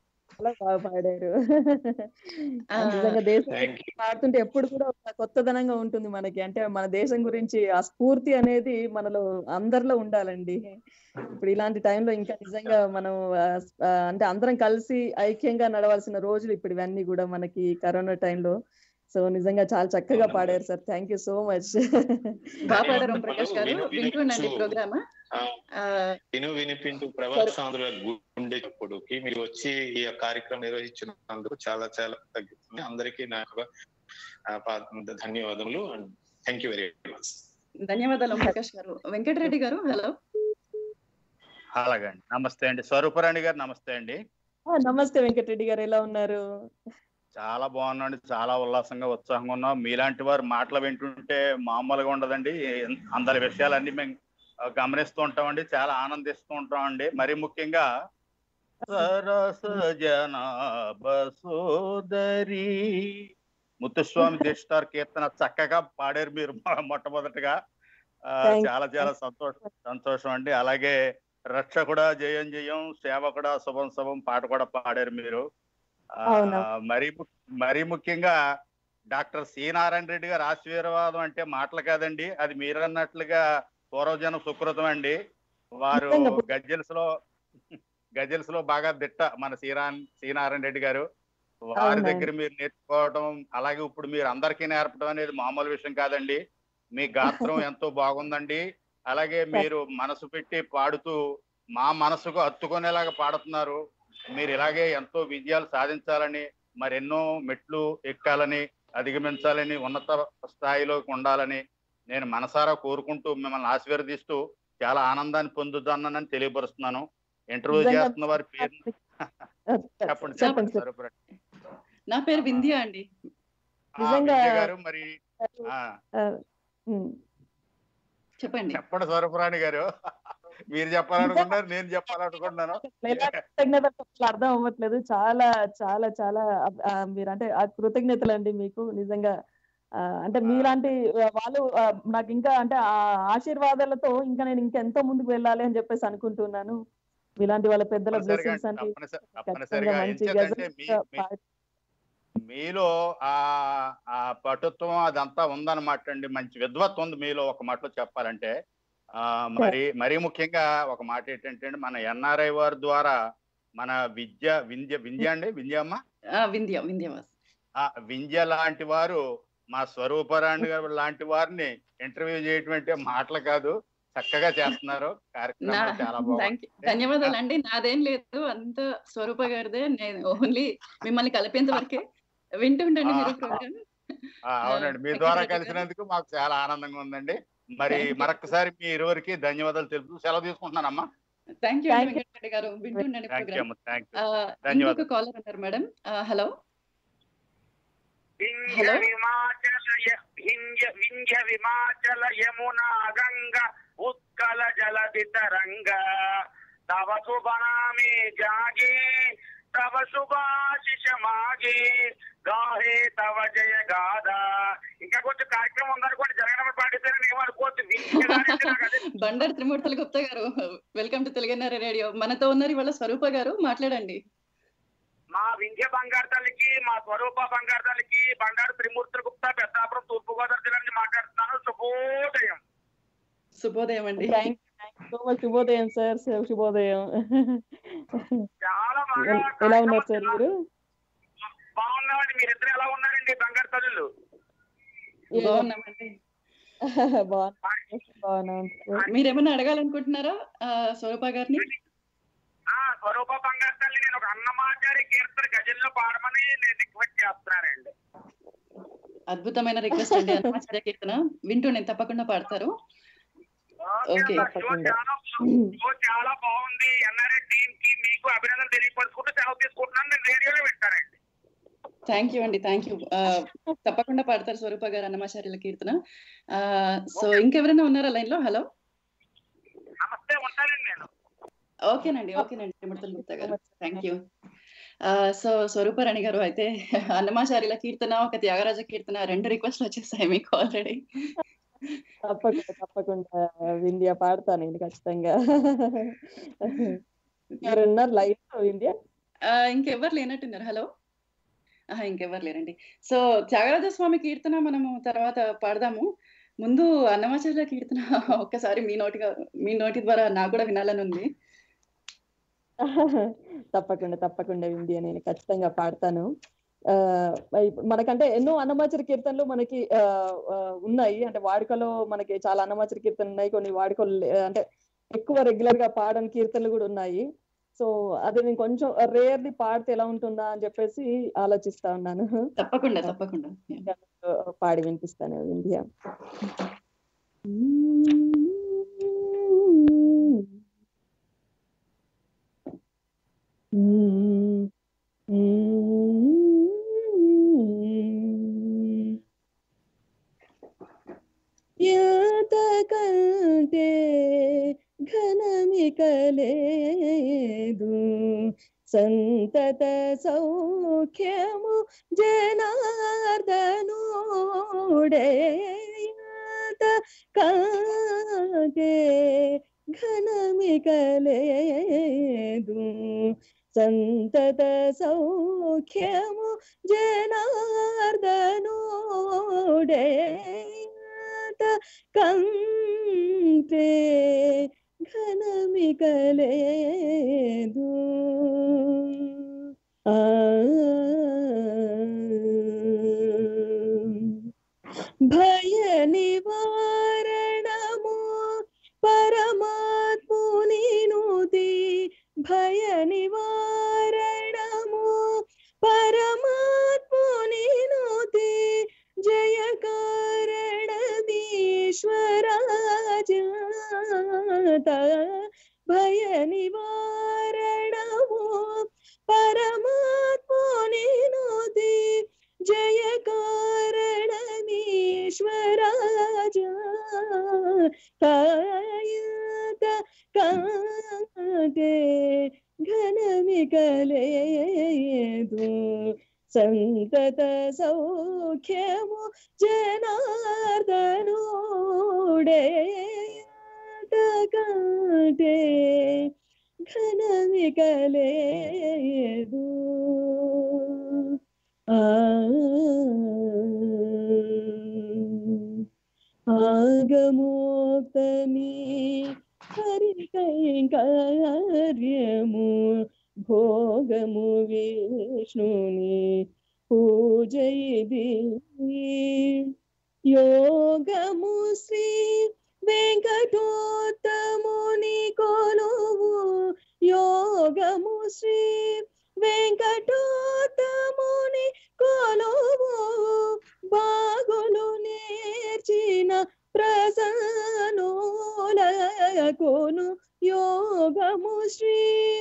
Speaker 2: చాలా బాగా పాడారు.
Speaker 1: ఆ,
Speaker 2: నిజంగా దేశం
Speaker 6: థ్యాంక్
Speaker 2: గురించి
Speaker 6: యూ.
Speaker 2: పాడుతుంటే ఎప్పుడు కూడా ఒక కొత్తదనంగా ఉంటుంది మనకి. అంటే మన దేశం గురించి ఆ స్ఫూర్తి అనేది మనలో అందరిలో ఉండాలండి. ఇప్పుడు ఇలాంటి టైంలో ఇంకా నిజంగా మనం అంటే అందరం కలిసి ఐక్యంగా నడవాల్సిన రోజులు ఇప్పుడు ఇవన్నీ కూడా మనకి కరోనా టైంలో. సో నిజంగా చాలా చక్కగా
Speaker 6: అవునమ్మా.
Speaker 2: పాడారు sir. Thank you so much.
Speaker 1: బాగా పాడారు
Speaker 6: ధన్యవాదాలు.
Speaker 1: ప్రకాష్ గారు. వింటుండండి ప్రోగ్రామ్.
Speaker 6: వినిపింటూ ప్రవాసాంధ్రుల గుండె చప్పుడుకి మీరు వచ్చి ఈ కార్యక్రమం నిర్వహించినందుకు చాలా చాలా తగ్గుతుంది. అందరికీ నాకు ధన్యవాదములు. Thank you very much.
Speaker 1: ధన్యవాదాలు ప్రకాష్ గారు. వెంకటరెడ్డి గారు హలో.
Speaker 5: అలాగండి. నమస్తే అండి. స్వరూపరాణి గారు నమస్తే అండి.
Speaker 2: నమస్తే వెంకటరెడ్డి గారు, ఎలా ఉన్నారు?
Speaker 5: చాలా బాగున్నాండి. చాలా ఉల్లాసంగా ఉత్సాహంగా ఉన్నాం. మీలాంటి వారు మాటలు వింటుంటే మామూలుగా ఉండదండి. అందరి విషయాలన్నీ మేము గమనిస్తూ ఉంటామండి. చాలా ఆనందిస్తూ ఉంటామండి. మరి ముఖ్యంగా సరస జనాభ సోదరి ముత్తుస్వామి దీక్షితార్ కీర్తన చక్కగా పాడారు మీరు మొట్టమొదటిగా. చాలా చాలా సంతోషం అండి. అలాగే రక్షకుడా జయం జయం, సేవకుడా శుభం శుభం పాట కూడా పాడారు మీరు. మరీ ముఖ్యంగా డాక్టర్ సి నారాయణ రెడ్డి గారు ఆశీర్వాదం అంటే మాటలు కాదండి, అది మీరు అన్నట్లుగా పూర్వజన సుకృతం అండి. వారు గజల్స్ లో బాగా దిట్ట మన సి నారాయణ రెడ్డి గారు. వారి దగ్గర మీరు నేర్చుకోవడం, అలాగే ఇప్పుడు మీరు అందరికీ నేర్పడం అనేది మామూలు విషయం కాదండి. మీ గాత్రం ఎంతో బాగుందండి. అలాగే మీరు మనసు పెట్టి పాడుతూ మా మనసుకు హత్తుకునేలాగా పాడుతున్నారు. మీరు ఇలాగే ఎంతో విజయాలు సాధించాలని, మరెన్నో మెట్లు ఎక్కాలని, అధిగమించాలని, ఉన్నత స్థాయిలోకి ఉండాలని నేను మనసారా కోరుకుంటూ మిమ్మల్ని ఆశీర్వదిస్తూ చాలా ఆనందాన్ని పొందుతానని తెలియపరుస్తున్నాను. ఇంటర్వ్యూ చేస్తున్న వారి పేరు చెప్పండి.
Speaker 1: నా పేరు వింధ్య అండి.
Speaker 5: గారు మరి చెప్పండి స్వరూపరాణి గారు. మీరు చెప్పాలనుకుంటున్నారు, నేను చెప్పాలనుకుంటున్నాను.
Speaker 2: అర్థం అవ్వట్లేదు. చాలా చాలా చాలా మీరు అంటే కృతజ్ఞతలు అండి మీకు నిజంగా. అంటే మీలాంటి వాళ్ళు నాకు ఇంకా అంటే ఆ ఆశీర్వాదాలతో ఇంకా నేను ఇంకెంతో ముందుకు వెళ్ళాలి అని చెప్పేసి అనుకుంటున్నాను. మీలాంటి వాళ్ళ పెద్దల బ్లెస్సింగ్స్ అంటే
Speaker 5: మీలో ఆ పటుత్వం అదంతా ఉందన్నమాట అండి. మంచి విద్వత్వం ఉంది మీలో. ఒక మాటలో చెప్పాలంటే మరీ ముఖ్యంగా ఒక మాట ఏంటంటే మన ఎన్ఆర్ఐ వారి ద్వారా మన వింధ్య లాంటి వారు, మా స్వరూపరాణి గారు లాంటి వారిని ఇంటర్వ్యూ చేయటువంటి మాటలు కాదు, చక్కగా చేస్తున్నారు. కార్యక్రమం చాలా బాగుంది.
Speaker 1: ధన్యవాదాలు అండి. నాదేం లేదు, అంత స్వరూప గారిదే. నేను ఓన్లీ మిమ్మల్ని కలిపేంత వరకే. వింటుండండి మీరు ప్రోగ్రామ్.
Speaker 5: అవునండి, మీ ద్వారా కలిసినందుకు మాకు చాలా ఆనందంగా ఉందండి. మరి మరొకసారి మీ ఇరువురికి ధన్యవాదాలు తెలుపుతూ సెలవు తీసుకుంటున్నాను.
Speaker 1: థ్యాంక్ యూ వెంకటరెడ్డి గారు. వింటుండండి ప్రోగ్రామ్. ఇంకొక కాలర్ ఉన్నారు మేడం. Hello
Speaker 7: hello. వింధ్య విమాచల యమునా గంగా ఉత్కల జలధి తరంగ తవ శుభనామే జాగే తవ శుభాశిష మాగే గాహే తవ జయ గాథ. ఇంకా కొంచెం కార్యక్రమం ఉందనుకోండి, జరగడం పాటిస్తారని ఏమనుకోవచ్చు.
Speaker 1: బండారు త్రిమూర్తుల గుప్తా గారు, వెల్కమ్ టు తెలుగున్నర రేడియో. మనతో ఉన్నారు ఇవాళ స్వరూప గారు, మాట్లాడండి.
Speaker 7: మా వింధ్య బంగారు తల్లికి, మా స్వరూప బంగారు తల్లికి బండారు త్రిమూర్తుల గుప్తా, పెద్దాపురం, తూర్పుగోదావరి జిల్లా నుంచి మాట్లాడుతున్నాను. శుభోదయం.
Speaker 1: శుభోదయం అండి.
Speaker 2: శుభోదయం సార్. శుభోదయం.
Speaker 7: చాలా బాగా
Speaker 2: ఎలా ఉన్నారు సార్ మీరు?
Speaker 7: బాగున్నామండి. మీరిద్దరు ఎలా ఉన్నారండి బంగారు తల్లులు?
Speaker 1: బాగున్నామండి. మీరేమన్నా అడగాలనుకుంటున్నారా స్వరూప గారిని?
Speaker 7: స్వరూప బంగారు తల్లి, నేను ఒక అన్నమాచారి కీర్తన గజల్లో పాడమని నేను రిక్వెస్ట్ చేస్తున్నానండి.
Speaker 1: అద్భుతమైన రిక్వెస్ట్ అండి. అన్నమాచార్య కీర్తన వింటూ నేను తప్పకుండా పాడతారు.
Speaker 7: చాలా బాగుంది. ఎన్ఆర్ఐ టీమ్ కి మీకు అభినందనలు తెలియపరుచుకుంటూ సెలవు తీసుకుంటున్నాను. నేను రేడియోలో వింటానండి.
Speaker 1: థ్యాంక్ యూ అండి. Thank you. తప్పకుండా పాడతారు స్వరూప గారు అన్నమాచార్యుల కీర్తన. సో ఇంకెవరైనా ఉన్నారా లైన్ లో? హలో.
Speaker 7: నమస్తే, ఉంటానండి నేను.
Speaker 1: ఓకేనండి. త్రిమూర్తుల గుప్తా గారు, థ్యాంక్ యూ. సో స్వరూపరాణి గారు, అయితే అన్నమాచార్యుల కీర్తన, ఒక త్యాగరాజ కీర్తన, 2 రిక్వెస్ట్లు వచ్చేసాయి మీకు ఆల్రెడీ.
Speaker 2: తప్పకుండా వింధ్య పాడతాను నేను ఖచ్చితంగా. మీరున్నారు లైన్ లో వింధ్య?
Speaker 1: ఇంకెవ్వరు లేనట్టున్నారు. హలో. ఇంకెవ్వరు లేరండి. సో త్యాగరాజ స్వామి కీర్తన మనము తర్వాత పాడదాము. ముందు అన్నమాచార్య కీర్తన ఒక్కసారి మీ నోటి ద్వారా నాకు కూడా వినాలని ఉంది.
Speaker 2: తప్పకుండా వింధ్య, నేను ఖచ్చితంగా పాడతాను. మనకంటే ఎన్నో అన్నమాచార్య కీర్తనలు మనకి ఉన్నాయి. అంటే వాడుకలో మనకి చాలా అన్నమాచార్య కీర్తనలు ఉన్నాయి, కొన్ని వాడుకలు అంటే ఎక్కువ రెగ్యులర్ గా పాడని కీర్తనలు కూడా ఉన్నాయి. సో అది నేను కొంచెం రేర్లీ పాడితే ఎలా ఉంటుందా అని చెప్పేసి ఆలోచిస్తా ఉన్నాను.
Speaker 1: తప్పకుండా
Speaker 2: పాడి వినిపిస్తాను వింధ్య. ఎంతకంటే ఘనమికలేదు సంతత సౌఖ్యము జనార్దనుడే. ఎంతకంటే ఘనమికలేదు సంతత సౌఖ్యము జనార్దనుడే. కంటే ఘనమికలేదు. భయ నివారణము పరమాత్ముని నుతి, భయ నివారణము పరమాత్ముని నుతి, జయకారణమీశ్వరాజాత. భయ నివారణము పరమాత్ముని నుతి, జయకారణమీశ్వరాజాత. కంటే ఘనమికలేదు సంతత సౌఖ్యము జనార్దనుడే. కంటే ఘనమికలేదు. ఆగమోక్తమి హరికైంకర్యము, భోగము విష్ణుని పూజయిది. యోగము శ్రీ వెంకటోత్తముని కొలువు, యోగము శ్రీ వెంకటోత్తముని కొలువు, బాగులు నేర్చిన ప్రసన్నులకును. యోగము శ్రీ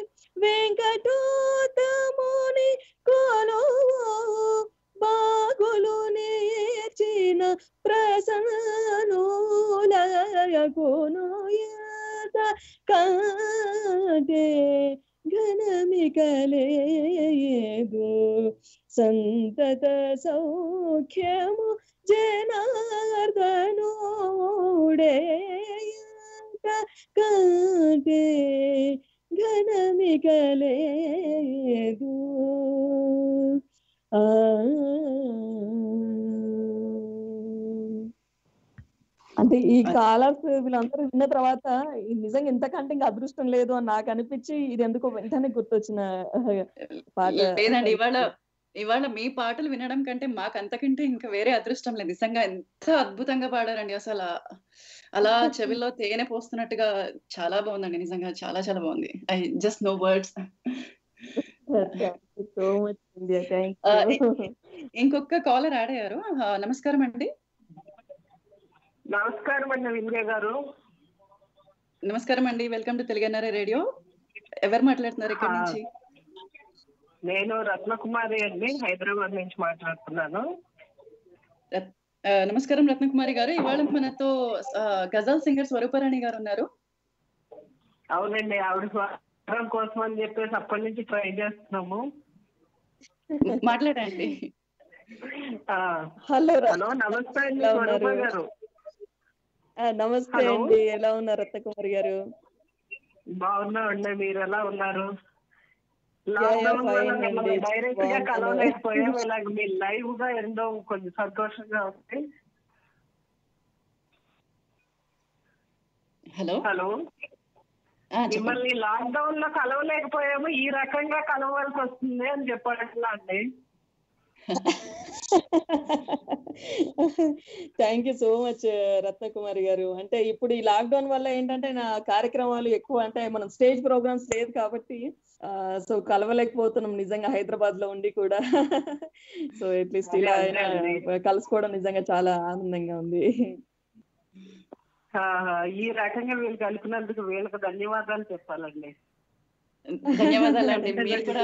Speaker 2: వెంకటోత్తముని కొలువు, బాగులు నేర్చిన ప్రసన్నులకును. కంటే ఘనమికలేదు సంతత సౌఖ్యము జనార్దనుడే. కంటే ఘనమికలేదు. అంటే ఈ కాలర్స్ వీళ్ళందరూ విన్న తర్వాత నిజంగా ఇంతకంటే ఇంకా అదృష్టం లేదు అని నాకు అనిపించి ఇది ఎందుకో వెంటనే గుర్తొచ్చిన పాట.
Speaker 1: లేదండి, ఇవాళ మీ పాటలు వినడం కంటే మాకు అంతకంటే ఇంకా వేరే అదృష్టం లేదు. నిజంగా ఎంత అద్భుతంగా పాడారండి. అసలు అలా చెవిలో తేనె పోస్తున్నట్టుగా చాలా బాగుందండి. నిజంగా చాలా చాలా బాగుంది. I just no words.
Speaker 2: So much India, thank you.
Speaker 1: ఇంకొక కాలర్ యాడ్ అయ్యారు. నమస్కారం అండి.
Speaker 8: నమస్కారం అండి వింధ్య గారు.
Speaker 1: నమస్కారం అండి, వెల్కమ్ టు తెలుగన్నర రేడియో. ఎవరు మాట్లాడుతున్నారు, ఎక్కడి నుంచి?
Speaker 8: నేను రత్నకుమారి అండి, హైదరాబాద్ నుంచి మాట్లాడుతున్నాను.
Speaker 1: నమస్కారం రత్నకుమారి గారు. ఇవాళ మనతో గజల్ సింగర్ స్వరూపరాణి గారు ఉన్నారు.
Speaker 8: అవునండి, ఆవిడ స్వరం కోసం అని చెప్పేసి అప్పటి నుంచి ట్రై చేస్తున్నాము.
Speaker 1: మాట్లాడండి.
Speaker 2: హలో
Speaker 8: హలో, నమస్తే అండి స్వరూప గారు.
Speaker 2: నమస్తే అండి, ఎలా ఉన్నారు రత్నకుమారి గారు?
Speaker 8: బాగున్నామండి, మీరు ఎలా ఉన్నారు? లాక్డౌన్ వల్ల
Speaker 2: ఫైన్
Speaker 8: మిమ్మల్ని
Speaker 2: అండి.
Speaker 8: డైరెక్ట్ గా
Speaker 2: బాగున్నాను.
Speaker 8: కలవలేకపోయాం. ఇలాగ మీ లైవ్ గా ఎంతో కొంచెం సంతోషంగా ఉంది.
Speaker 1: హలో
Speaker 8: హలో,
Speaker 1: చెప్పండి.
Speaker 8: మిమ్మల్ని లాక్డౌన్ లో కలవలేకపోయాము, ఈ రకంగా కలవాల్సి వస్తుంది అని చెప్పాలంటున్నా అండి.
Speaker 2: Thank you so much Ratnakumari గారు. అంటే ఇప్పుడు ఈ లాక్డౌన్ వల్ల ఏంటంటే నా కార్యక్రమాలు ఎక్కువ, అంటే మనం స్టేజ్ ప్రోగ్రామ్స్ లేదు కాబట్టి సో కలవలేకపోతున్నాం నిజంగా హైదరాబాద్ లో ఉండి కూడా. సో అట్లీస్ట్ ఇలా అయినా కలుసుకోవడం నిజంగా చాలా ఆనందంగా ఉంది.
Speaker 8: ఈ రకంగా వీళ్ళు కలిపినందుకు వీళ్ళకి ధన్యవాదాలు చెప్పాలండి.
Speaker 1: ధన్యవాదాలండి. మీరు కూడా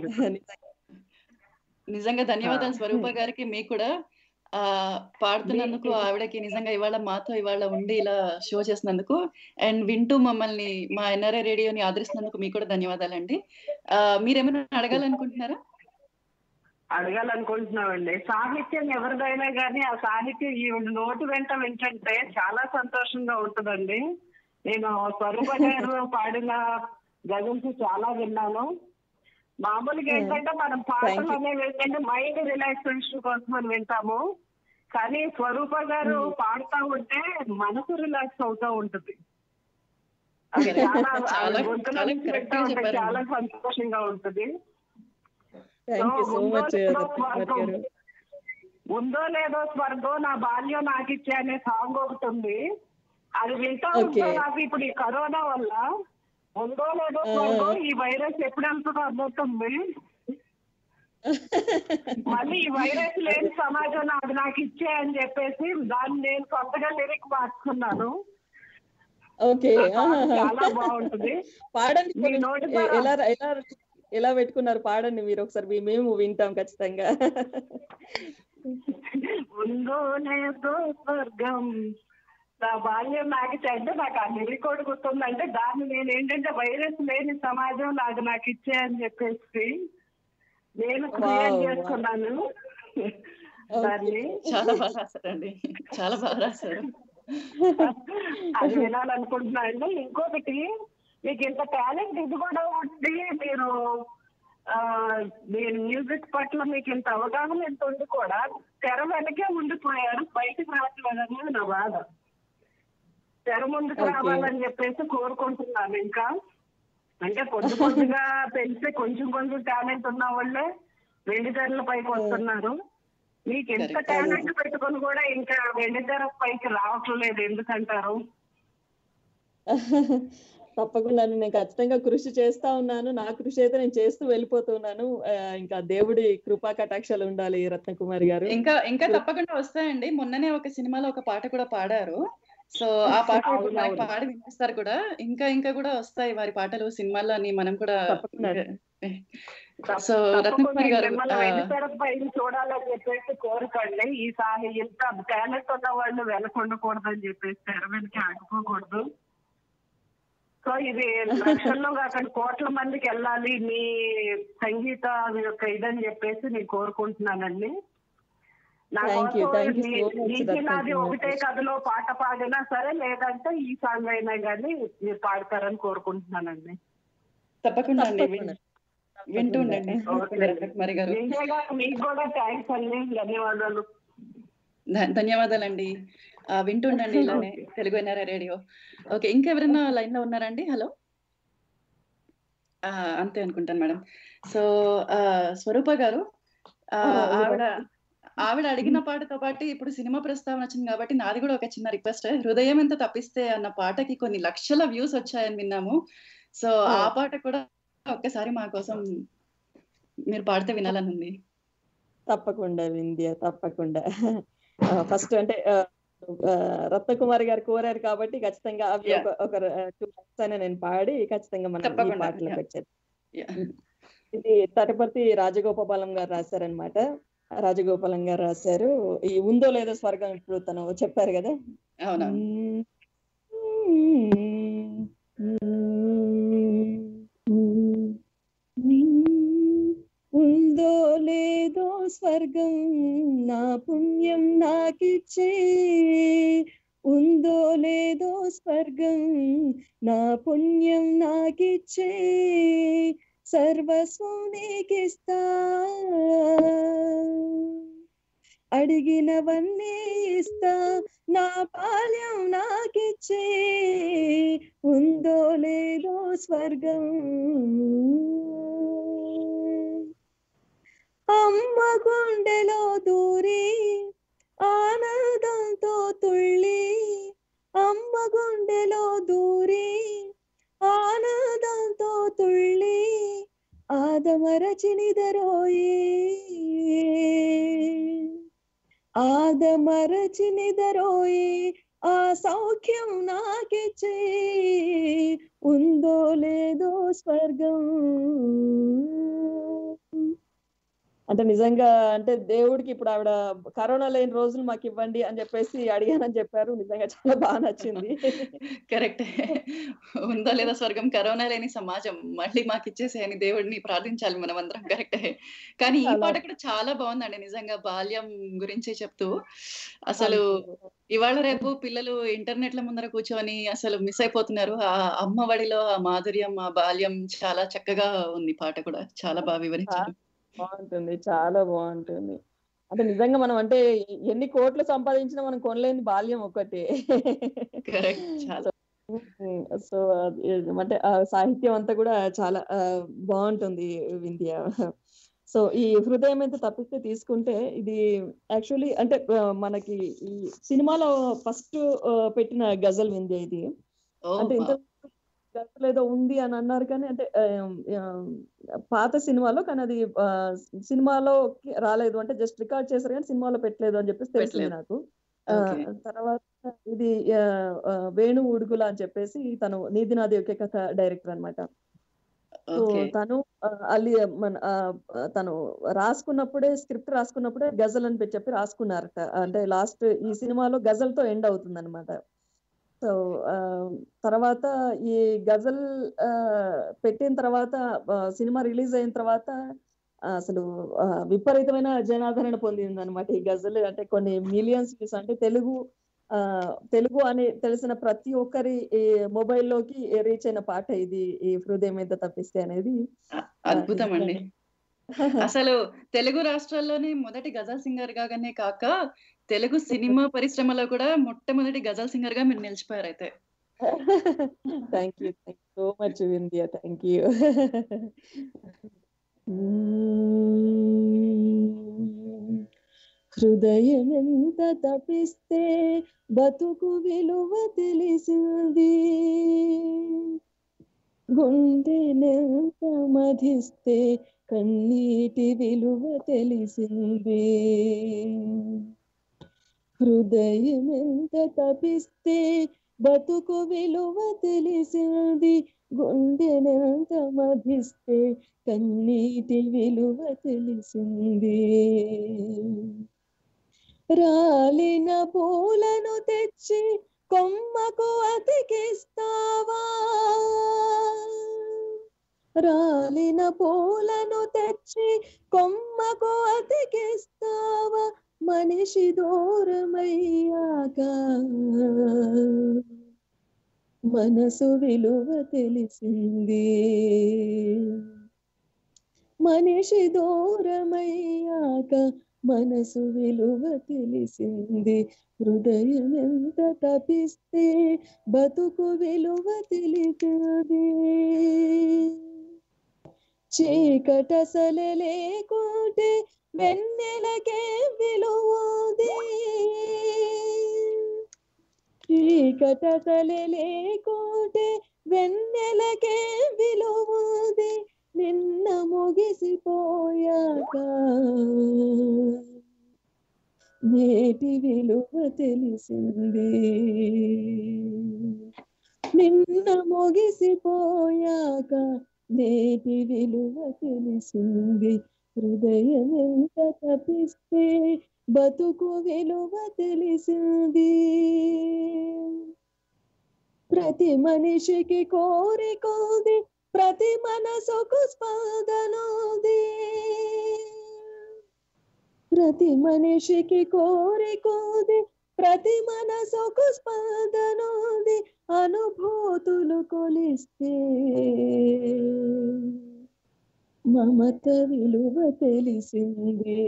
Speaker 1: నిజంగా ధన్యవాదాలు స్వరూప గారికి. మీకు కూడా పాడుతున్నందుకు, ఆవిడకి నిజంగా ఇవాళ మాతో ఇవాళ ఉండి ఇలా షో చేసినందుకు, అండ్ వింటూ మమ్మల్ని మా ఎన్ఆర్ఐ రేడియోని ఆదరిస్తున్నందుకు మీకు కూడా ధన్యవాదాలండి. మీరేమైనా అడగాలనుకుంటున్నారా?
Speaker 8: అడగాలనుకుంటున్నామండి. సాహిత్యం ఎవరిదైనా కానీ ఆ సాహిత్యం ఈ నోటి వెంట వింటుంటే చాలా సంతోషంగా ఉంటుందండి. నేను స్వరూప గారు పాడిన గజల్స్ చాలా విన్నాను. మామూలుగా ఏంటంటే మనం పాటలు అనేవి ఏంటంటే మైండ్ రిలాక్సేషన్ కోసం అని వింటాము, కానీ స్వరూప గారు పాడుతూ ఉంటే మనసు రిలాక్స్ అవుతూ ఉంటుంది. అది చాలా గొంతులో నుంచి వింటూ ఉంటే చాలా సంతోషంగా ఉంటుంది. ఉందో లేదో స్వర్గం నా బాల్యం నాకిచ్చే అనే సాంగ్ ఒకటి ఉంది. అది వింటూ ఉంటే నాకు ఇప్పుడు ఈ కరోనా వల్ల ఉందో లేదో స్వర్గం, ఈ వైరస్ ఎప్పుడు వెళ్తుందో అర్థవుతుంది. మళ్ళీ ఈ వైరస్ లేని సమాజం నాకు ఇచ్చే అని చెప్పేసి దాన్ని నేను సొంతగా లిరిక్ మార్చుకున్నాను. చాలా బాగుంటుంది.
Speaker 2: పాడండి. ఎలా పెట్టుకున్నారు? పాడండి మీరు ఒకసారి, మేము వింటాం ఖచ్చితంగా.
Speaker 8: ఉందో లేదో స్వర్గం నా బాల్యం నాకు అంటే నాకు ఆ లిరిక్ కూడా గుర్తుందంటే దాన్ని నేను ఏంటంటే వైరస్ లేని సమాజం నాకు ఇచ్చే అని చెప్పేసి నేను క్రియేట్ చేసుకున్నాను దాన్ని.
Speaker 1: చాలా బాగా రాశారండి, చాలా బాగా రాశారు.
Speaker 8: అది వినాలనుకుంటున్నా అండి. ఇంకొకటి, మీకు ఇంత టాలెంట్ ఇది కూడా ఉంది, మీరు మ్యూజిక్ పట్ల మీకు ఇంత అవగాహన ఎంత ఉంది కూడా తెర వెనకే ఉండిపోయారు, బయటకు రావట్లేదని నా బాధ. తెర ముందుకు రావాలని చెప్పేసి కోరుకుంటున్నాను. ఇంకా అంటే కొద్దిగా పెంచి కొంచెం టాలెంట్ ఉన్న వాళ్ళే వెండి తెరల పైకి వస్తున్నారు. మీకు ఎంత టాలెంట్ పెట్టుకొని కూడా ఇంకా వెండి తెర పైకి రావట్లేదు, ఎందుకంటారు?
Speaker 2: తప్పకుండా నేను ఖచ్చితంగా కృషి చేస్తా ఉన్నాను. నా కృషి అయితే నేను చేస్తూ వెళ్ళిపోతున్నాను. ఇంకా దేవుడి కృపా కటాక్షాలు ఉండాలి రత్నకుమారి గారు.
Speaker 1: ఇంకా తప్పకుండా వస్తాయండి. మొన్ననే ఒక సినిమాలో ఒక పాట కూడా పాడారు. సో ఆ పాట పాడి వినిపిస్తారు కూడా. ఇంకా కూడా వస్తాయి వారి పాటలు సినిమాలని, మనం కూడా. సో రత్నకుమారి గారు
Speaker 8: చూడాలని చెప్పేసి కోరుకోండి. ఈసారి ఇంత టాలెంట్ ఉన్న వాళ్ళు వెనకొండకూడదని చెప్పేసి తెర వెనక ఆడుకోకూడదు. సో ఇది లక్షల్లో కాకుండా కోట్ల మందికి వెళ్ళాలి మీ సంగీత యొక్క ఇదని చెప్పేసి నేను కోరుకుంటున్నానండి. నాది ఒకటే కథలో పాట పాడినా సరే, లేదంటే ఈ సాంగ్ అయినా కానీ మీరు పాడతారని కోరుకుంటున్నానండి.
Speaker 1: తప్పకుండా వింటూ ఉండండి.
Speaker 8: మీకు కూడా థ్యాంక్స్ అండి, ధన్యవాదాలు.
Speaker 1: ధన్యవాదాలండి. వింటూ ఉండండి ఇలానే తెలుగు ఎన్ఆర్ఐ రేడియో. ఓకే, ఇంకెవరైనా లైన్ లో ఉన్నారండి? హలో, అంతే అనుకుంటాను మేడం. సో స్వరూప గారు, ఆవిడ అడిగిన పాటతో పాటు ఇప్పుడు సినిమా ప్రస్తావన వచ్చింది కాబట్టి నాది కూడా ఒక చిన్న రిక్వెస్ట్. హృదయం ఎంత తప్పిస్తే అన్న పాటకి కొన్ని లక్షల వ్యూస్ వచ్చాయని విన్నాము. సో ఆ పాట కూడా ఒక్కసారి మా కోసం మీరు పాడితే వినాలని ఉంది.
Speaker 2: తప్పకుండా వింధ్య, తప్పకుండా. ఫస్ట్ అంటే రత్నకుమారి గారు కోరారు కాబట్టి ఖచ్చితంగా అవి ఒక 2 minutes అయినా నేను పాడి ఖచ్చితంగా మనం ఈ పాటలకు వచ్చేది. ఇది తటపర్తి రాజగోపాలం గారు రాశారనమాట. రాజగోపాలం గారు రాశారు. ఈ ఉందో లేదో స్వర్గం ఇప్పుడు తను చెప్పారు కదా.
Speaker 1: అవునా?
Speaker 2: ఉందో లేదో స్వర్గం నా పుణ్యం నాకిచ్చే, ఉందో లేదో స్వర్గం నా పుణ్యం నాకిచ్చే, సర్వస్వం నీకిస్తా, అడిగినవన్నీ ఇస్తా, నా బాల్యం నాకిచ్చే, ఉందో లేదో స్వర్గం. అమ్మ గుండెలో దూరి ఆనందంతో తుళ్ళి, అమ్మ గుండెలో దూరి ఆనందంతో తుళ్ళి, ఆదమరచినిదరోయి, ఆదమరచినిదరోయి, ఆ సౌఖ్యం నాకిచ్చే, ఉందో లేదో స్వర్గం. అంటే నిజంగా అంటే దేవుడికి ఇప్పుడు ఆవిడ కరోనా లేని రోజులు మాకు ఇవ్వండి అని చెప్పేసి అడిగానని చెప్పారు. నిజంగా చాలా బాగా నచ్చింది.
Speaker 1: కరెక్టే. ఉందో లేదా స్వర్గం, కరోనా లేని సమాజం మళ్ళీ మాకు ఇచ్చేసేయని దేవుడిని ప్రార్థించాలి మనం అందరం. కరెక్టే. కానీ ఈ పాట కూడా చాలా బాగుందండి నిజంగా, బాల్యం గురించి చెప్తూ. అసలు ఇవాళ రేపు పిల్లలు ఇంటర్నెట్ల ముందర కూర్చొని అసలు మిస్ అయిపోతున్నారు. ఆ అమ్మ వడిలో ఆ మాధుర్యం, ఆ బాల్యం చాలా చక్కగా ఉంది. పాట కూడా చాలా బాగా వివరించారు.
Speaker 2: బాగుంటుంది, చాలా బాగుంటుంది. అంటే నిజంగా మనం అంటే ఎన్ని కోట్లు సంపాదించినా మనం కొనలేని బాల్యం ఒకటే. సో అంటే ఆ సాహిత్యం అంతా కూడా చాలా బాగుంటుంది వింధ్య. సో ఈ హృదయం ఎంత తప్పిస్తే తీసుకుంటే ఇది యాక్చువల్లీ అంటే మనకి ఈ సినిమాలో ఫస్ట్ పెట్టిన గజల్ వింధ్య ఇది. అంటే ఇంత గజల్ ఏదో ఉంది అని అన్నారు కానీ అంటే పాత సినిమాలో, కానీ అది సినిమాలో రాలేదు, అంటే జస్ట్ రికార్డ్ చేశారు కానీ సినిమాలో పెట్టలేదు అని చెప్పేసి తెలిసింది నాకు. తర్వాత ఇది వేణు ఉడుగుల అని చెప్పేసి తను నీది నాది ఒకే కథ డైరెక్టర్ అనమాట. సో తను తను రాసుకున్నప్పుడే, స్క్రిప్ట్ రాసుకున్నప్పుడే గజల్ అని చెప్పి రాసుకున్నారట. అంటే లాస్ట్ ఈ సినిమాలో గజల్ తో ఎండ్ అవుతుంది అనమాట. సో తర్వాత ఈ గజల్ పెట్టిన తర్వాత సినిమా రిలీజ్ అయిన తర్వాత అసలు విపరీతమైన జనాదరణ పొందింది అనమాట ఈ గజల్. అంటే కొన్ని మిలియన్స్ వ్యూస్, అంటే తెలుగు అని తెలిసిన ప్రతి ఒక్కరి మొబైల్లోకి రీచ్ అయిన పాట ఇది, ఈ హృదయం ఎంత తప్పిస్తే అనేది.
Speaker 1: అద్భుతం అండి. అసలు తెలుగు రాష్ట్రాల్లోనే మొదటి గజల్ సింగర్ గానే కాక తెలుగు సినిమా పరిశ్రమలో కూడా మొట్టమొదటి గజల్ సింగర్ గా మీరు నిలిచిపోయారు అయితే.
Speaker 2: Thank you so much Vindhya, thank you. హృదయం ఎంత తపిస్తే బతుకు విలువ తెలిసింది, గుండెనెంత మధిస్తే కన్నీటి విలువ తెలిసింది. హృదయం ఎంత తపిస్తే బతుకు విలువ తెలిసింది, గుండెనెంత మధిస్తే కన్నీటి విలువ తెలిసింది. రాలిన పూలను తెచ్చి కొమ్మకు అతికిస్తావా, రాలిన పూలను తెచ్చి కొమ్మకు అతికిస్తావా, మనిషి దూరమయ్యాక మనసు విలువ తెలిసింది. మనిషి దూరమయ్యాక మనసు విలువ తెలిసింది. హృదయం ఎంత తపిస్తే బతుకు విలువ తెలిసింది. చీకటసలే లేకుంటే వెన్నెలకే విలువది, చీకటసలే లేకుంటే వెన్నెలకే విలువది, నిన్న ముగిసిపోయాక నేటి విలువ తెలిసింది. నిన్న ముగిసిపోయాక నేటి విలువ తెలిసింది. హృదయం ఎంత తపిస్తే బతుకు విలువ తెలిసింది. ప్రతి మనిషికి కోరికోది, ప్రతి మనసుకు స్పందనోది, ప్రతి మనిషికి కోరికోది, ప్రతి మనసుకు స్పందనోది, అనుభూతులు కొలిస్తే మమత విలువ తెలిసింది,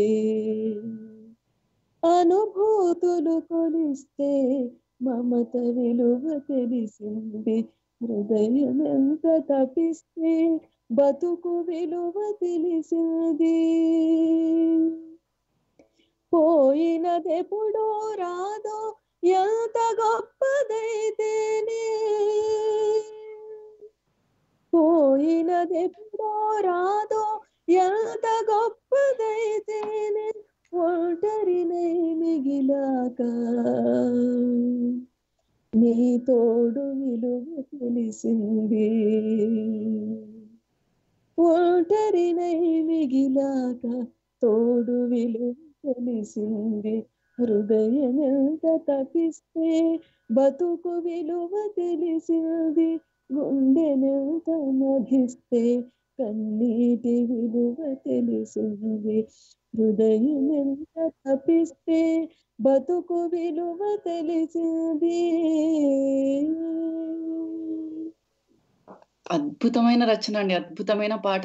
Speaker 2: అనుభూతులు కొలిస్తే మమత విలువ తెలిసింది, హృదయం ఎంత తపిస్తే బతుకు విలువ తెలిసింది. పోయినదెప్పుడో రాదో ఎంత గొప్పదైతేనే, పోయినదెప్పుడో రాదో ఎంత గొప్పదైతేనే, ఒంటరినై మిగిలాక నీ తోడు విలువ తెలిసింది, ఒంటరినై మిగిలాక తోడు విలువ తెలిసింది, హృదయం ఎంత తపిస్తే బతుకు విలువ తెలిసింది, గుండెనెంత మధిస్తే కన్నీటి విలువ తెలిసింది, హృదయం ఎంత తపిస్తే బతుకు విలువ తెలిసింది.
Speaker 1: అద్భుతమైన రచన అండి, అద్భుతమైన పాట.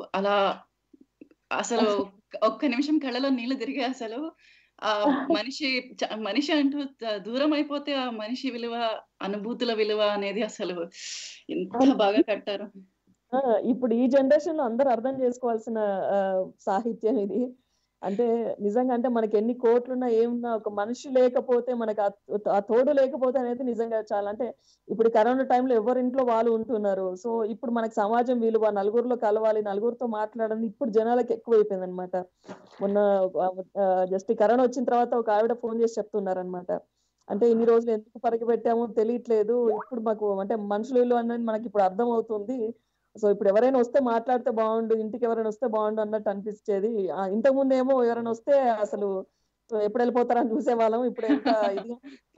Speaker 1: అసలు ఒక్క నిమిషం కళ్ళలో నీళ్లు తిరిగి అసలు ఆ మనిషి అంటూ దూరం అయిపోతే ఆ మనిషి విలువ, అనుభూతుల విలువ అనేది అసలు ఎంత బాగా కట్టారు.
Speaker 2: ఇప్పుడు ఈ జనరేషన్ లో అందరూ అర్థం చేసుకోవాల్సిన సాహిత్యం ఇది. అంటే నిజంగా అంటే మనకి ఎన్ని కోట్లున్నా ఏమున్నా ఒక మనిషి లేకపోతే మనకు ఆ తోడు లేకపోతే అనేది నిజంగా చాలా, అంటే ఇప్పుడు కరోనా టైంలో ఎవరింట్లో వాళ్ళు ఉంటున్నారు. సో ఇప్పుడు మనకి సమాజం విలువ, నలుగురిలో కలవాలి, నలుగురితో మాట్లాడాలి, ఇప్పుడు జనాలకు ఎక్కువైపోయింది అనమాట. మొన్న జస్ట్ కరోనా వచ్చిన తర్వాత ఒక ఆవిడ ఫోన్ చేసి చెప్తున్నారు అనమాట, అంటే ఇన్ని రోజులు ఎందుకు పరికి పెట్టామో తెలియట్లేదు, ఇప్పుడు మాకు అంటే మనుషుల విలువ అనేది మనకి ఇప్పుడు అర్థం అవుతుంది. సో ఇప్పుడు ఎవరైనా వస్తే మాట్లాడితే బాగుండు, ఇంటికి ఎవరైనా వస్తే బాగుండు అన్నట్టు అనిపించేది. ఇంతకుముందు ఏమో ఎవరైనా వస్తే అసలు ఎప్పుడు వెళ్ళిపోతారని చూసేవాళ్ళం. ఇప్పుడు ఎంత ఇది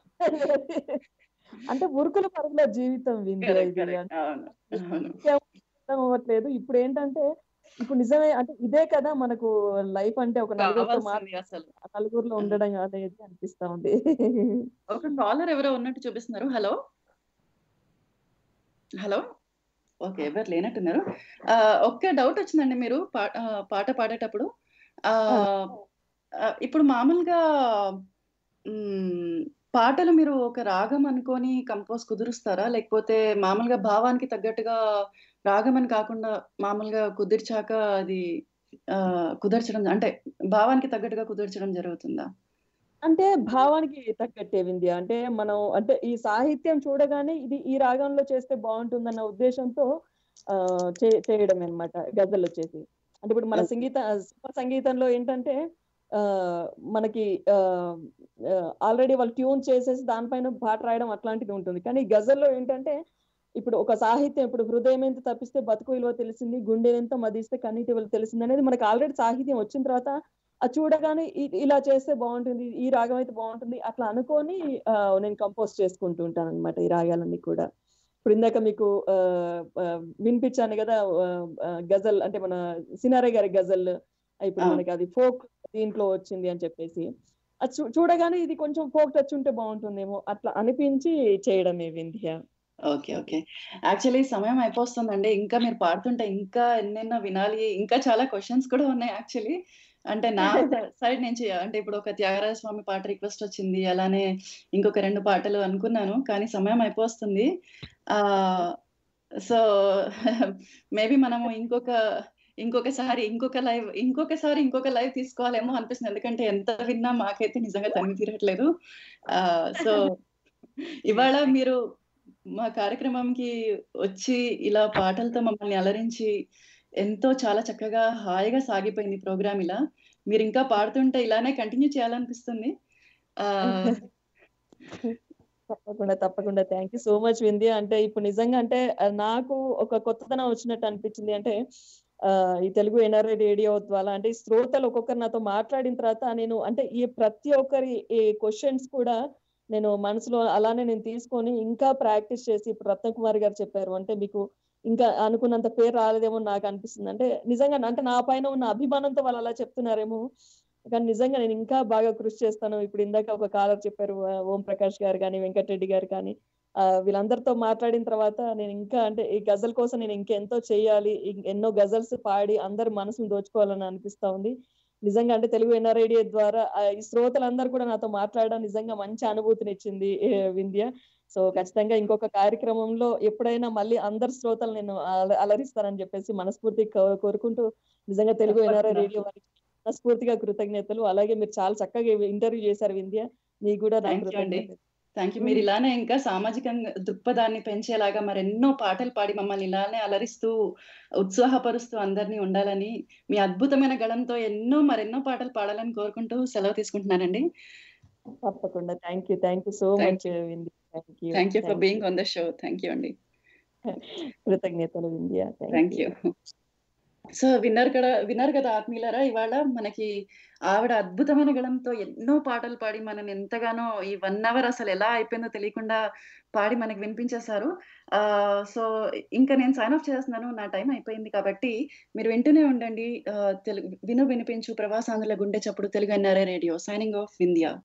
Speaker 2: అంటే ఉరుకుల పరుగుల జీవితం విందు ఇది అవ్వట్లేదు. ఇప్పుడు ఏంటంటే ఇప్పుడు నిజమే, అంటే ఇదే కదా మనకు లైఫ్ అంటే, ఒక నలుగురిలో ఉండడం అనేది అనిపిస్తా ఉంది.
Speaker 1: ఒక కాలర్ ఎవరో ఉన్నట్టు చూపిస్తున్నారు. హలో హలో, ఓకే, ఎవరు లేనట్టున్నారు. ఒక్క డౌట్ వచ్చిందండి, మీరు పాట పాడేటప్పుడు ఇప్పుడు మామూలుగా పాటలు మీరు ఒక రాగం అనుకొని కంపోజ్ కుదురుస్తారా, లేకపోతే మామూలుగా భావానికి తగ్గట్టుగా రాగం అని కాకుండా మామూలుగా కుదిర్చాక అది కుదర్చడం, అంటే భావానికి తగ్గట్టుగా కుదర్చడం జరుగుతుందా?
Speaker 2: అంటే భావానికి తగ్గట్టే వింధ్య. అంటే మనం అంటే ఈ సాహిత్యం చూడగానే ఇది ఈ రాగంలో చేస్తే బాగుంటుందన్న ఉద్దేశంతో చేయడం అనమాట గజల్ వచ్చేసి. అంటే ఇప్పుడు మన సంగీతంలో ఏంటంటే మనకి ఆల్రెడీ వాళ్ళు ట్యూన్ చేసేసి దానిపైన పాట రాయడం అట్లాంటిది ఉంటుంది. కానీ గజల్లో ఏంటంటే ఇప్పుడు ఒక సాహిత్యం, ఇప్పుడు హృదయం ఎంత తప్పిస్తే బతుకు విలువ తెలిసింది, గుండె ఎంత మదిస్తే కన్నీటి విలువ తెలిసింది అనేది మనకి ఆల్రెడీ సాహిత్యం వచ్చిన తర్వాత అది చూడగానే ఇలా చేస్తే బాగుంటుంది, ఈ రాగం అయితే బాగుంటుంది అట్లా అనుకొని నేను కంపోజ్ చేసుకుంటూ ఉంటాను అనమాట ఈ రాగాలన్నీ కూడా. ఇప్పుడు ఇందాక మీకు వినిపించాను కదా గజల్, అంటే మన సినారే గారి గజల్, ఇప్పుడు మనకి అది ఫోక్ దీంట్లో వచ్చింది అని చెప్పేసి అది చూడగానే ఇది కొంచెం ఫోక్ టచ్ ఉంటే బాగుంటుందేమో అట్లా అనిపించి చేయడమే వింధ్య.
Speaker 1: ఓకే ఓకే, యాక్చువల్లీ సమయం అయిపోతుందండి. ఇంకా మీరు పాడుతుంటే ఇంకా ఎన్నెన్నో వినాలి, ఇంకా చాలా క్వశ్చన్స్ కూడా ఉన్నాయి యాక్చువల్లీ. అంటే నా సైడ్ నుంచి, అంటే ఇప్పుడు ఒక త్యాగరాజ స్వామి పాట రిక్వెస్ట్ వచ్చింది, అలానే ఇంకొక 2 పాటలు అనుకున్నాను, కానీ సమయం అయిపోతుంది. సో మేబీ మనము ఇంకొకసారి ఇంకొక లైవ్ తీసుకోవాలేమో అనిపిస్తుంది, ఎందుకంటే ఎంత విన్నా మాకైతే నిజంగా తనివి తీరట్లేదు. సో ఇవాళ మీరు మా కార్యక్రమంకి వచ్చి ఇలా పాటలతో మమ్మల్ని అలరించి ఎంతో చాలా చక్కగా హాయిగా సాగిపోయింది ప్రోగ్రామ్. ఇలా మీరు ఇంకా పాడుతుంటే ఇలానే కంటిన్యూ చేయాలనిపిస్తుంది.
Speaker 2: తప్పకుండా thank you so much Vindhya. అంటే ఇప్పుడు నిజంగా అంటే నాకు ఒక కొత్తదనం వచ్చినట్టు అనిపించింది. అంటే ఈ తెలుగు ఎన్ఆర్ఐ రేడియో ద్వారా అంటే శ్రోతలు ఒక్కొక్కరు నాతో మాట్లాడిన తర్వాత నేను అంటే ఈ ప్రతి ఒక్కరి ఈ క్వశ్చన్స్ కూడా నేను మనసులో అలానే నేను తీసుకొని ఇంకా ప్రాక్టీస్ చేసి, ఇప్పుడు రత్నకుమారి గారు చెప్పారు, అంటే మీకు ఇంకా అనుకున్నంత పేరు రాలేదేమో నాకు అనిపిస్తుంది. అంటే నిజంగా అంటే నా పైన ఉన్న అభిమానంతో వాళ్ళు అలా చెప్తున్నారేమో, కానీ నిజంగా నేను ఇంకా బాగా కృషి చేస్తాను. ఇప్పుడు ఇందాక ఒక కాలర్ చెప్పారు, ఓం ప్రకాష్ గారు కానీ వెంకటరెడ్డి గారు కానీ, వీళ్ళందరితో మాట్లాడిన తర్వాత నేను ఇంకా అంటే ఈ గజల్ కోసం నేను ఇంకెంతో చేయాలి, ఎన్నో గజల్స్ పాడి అందరి మనసును దోచుకోవాలని అనిపిస్తా ఉంది. నిజంగా అంటే తెలుగు ఎన్ఆర్ఐడియా ద్వారా ఈ శ్రోతలందరూ కూడా నాతో మాట్లాడడం నిజంగా మంచి అనుభూతినిచ్చింది వింధ్య. సో ఖచ్చితంగా ఇంకొక కార్యక్రమంలో ఎప్పుడైనా మళ్ళీ అందరి శ్రోతలు నేను అలరిస్తానని చెప్పేసి మనస్ఫూర్తిగా కోరుకుంటూ, నిజంగా తెలుగు ఎన్ఆర్ఐ రేడియో వారికి మనస్ఫూర్తిగా కృతజ్ఞతలు. అలాగే మీరు చాలా చక్కగా ఇంటర్వ్యూ చేశారు వింధ్య, మీకు కూడా నా కృతజ్ఞతలు.
Speaker 1: Thank you. మీరు ఇలానే ఇంకా సామాజికంగా దృక్పథాన్ని పెంచేలాగా మరెన్నో పాటలు పాడి మమ్మల్ని ఇలానే అలరిస్తూ ఉత్సాహపరుస్తూ అందరినీ ఉండాలని, మీ అద్భుతమైన గళంతో మరెన్నో పాటలు పాడాలని కోరుకుంటూ సెలవు తీసుకుంటున్నానండి.
Speaker 2: తప్పకుండా. Thank you so much Vindhya.
Speaker 1: Thank you for being on the show. Thank you అండి.
Speaker 2: కృతజ్ఞతలు వింధ్య.
Speaker 1: Thank you. సో విన్నారు కదా ఆత్మీయులారా, ఇవాళ మనకి ఆవిడ అద్భుతమైన గళంతో ఎన్నో పాటలు పాడి మనని ఎంతగానో ఈ 1 hour అసలు ఎలా అయిపోయిందో తెలియకుండా పాడి మనకి వినిపించేశారు. సో ఇంకా నేను సైన్ ఆఫ్ చేస్తున్నాను, నా టైం అయిపోయింది. కాబట్టి మీరు వింటూనే ఉండండి వినిపించు ప్రవాసాంధ్రుల గుండె చప్పుడు Telugu NRI radio. Signing off Vindhya.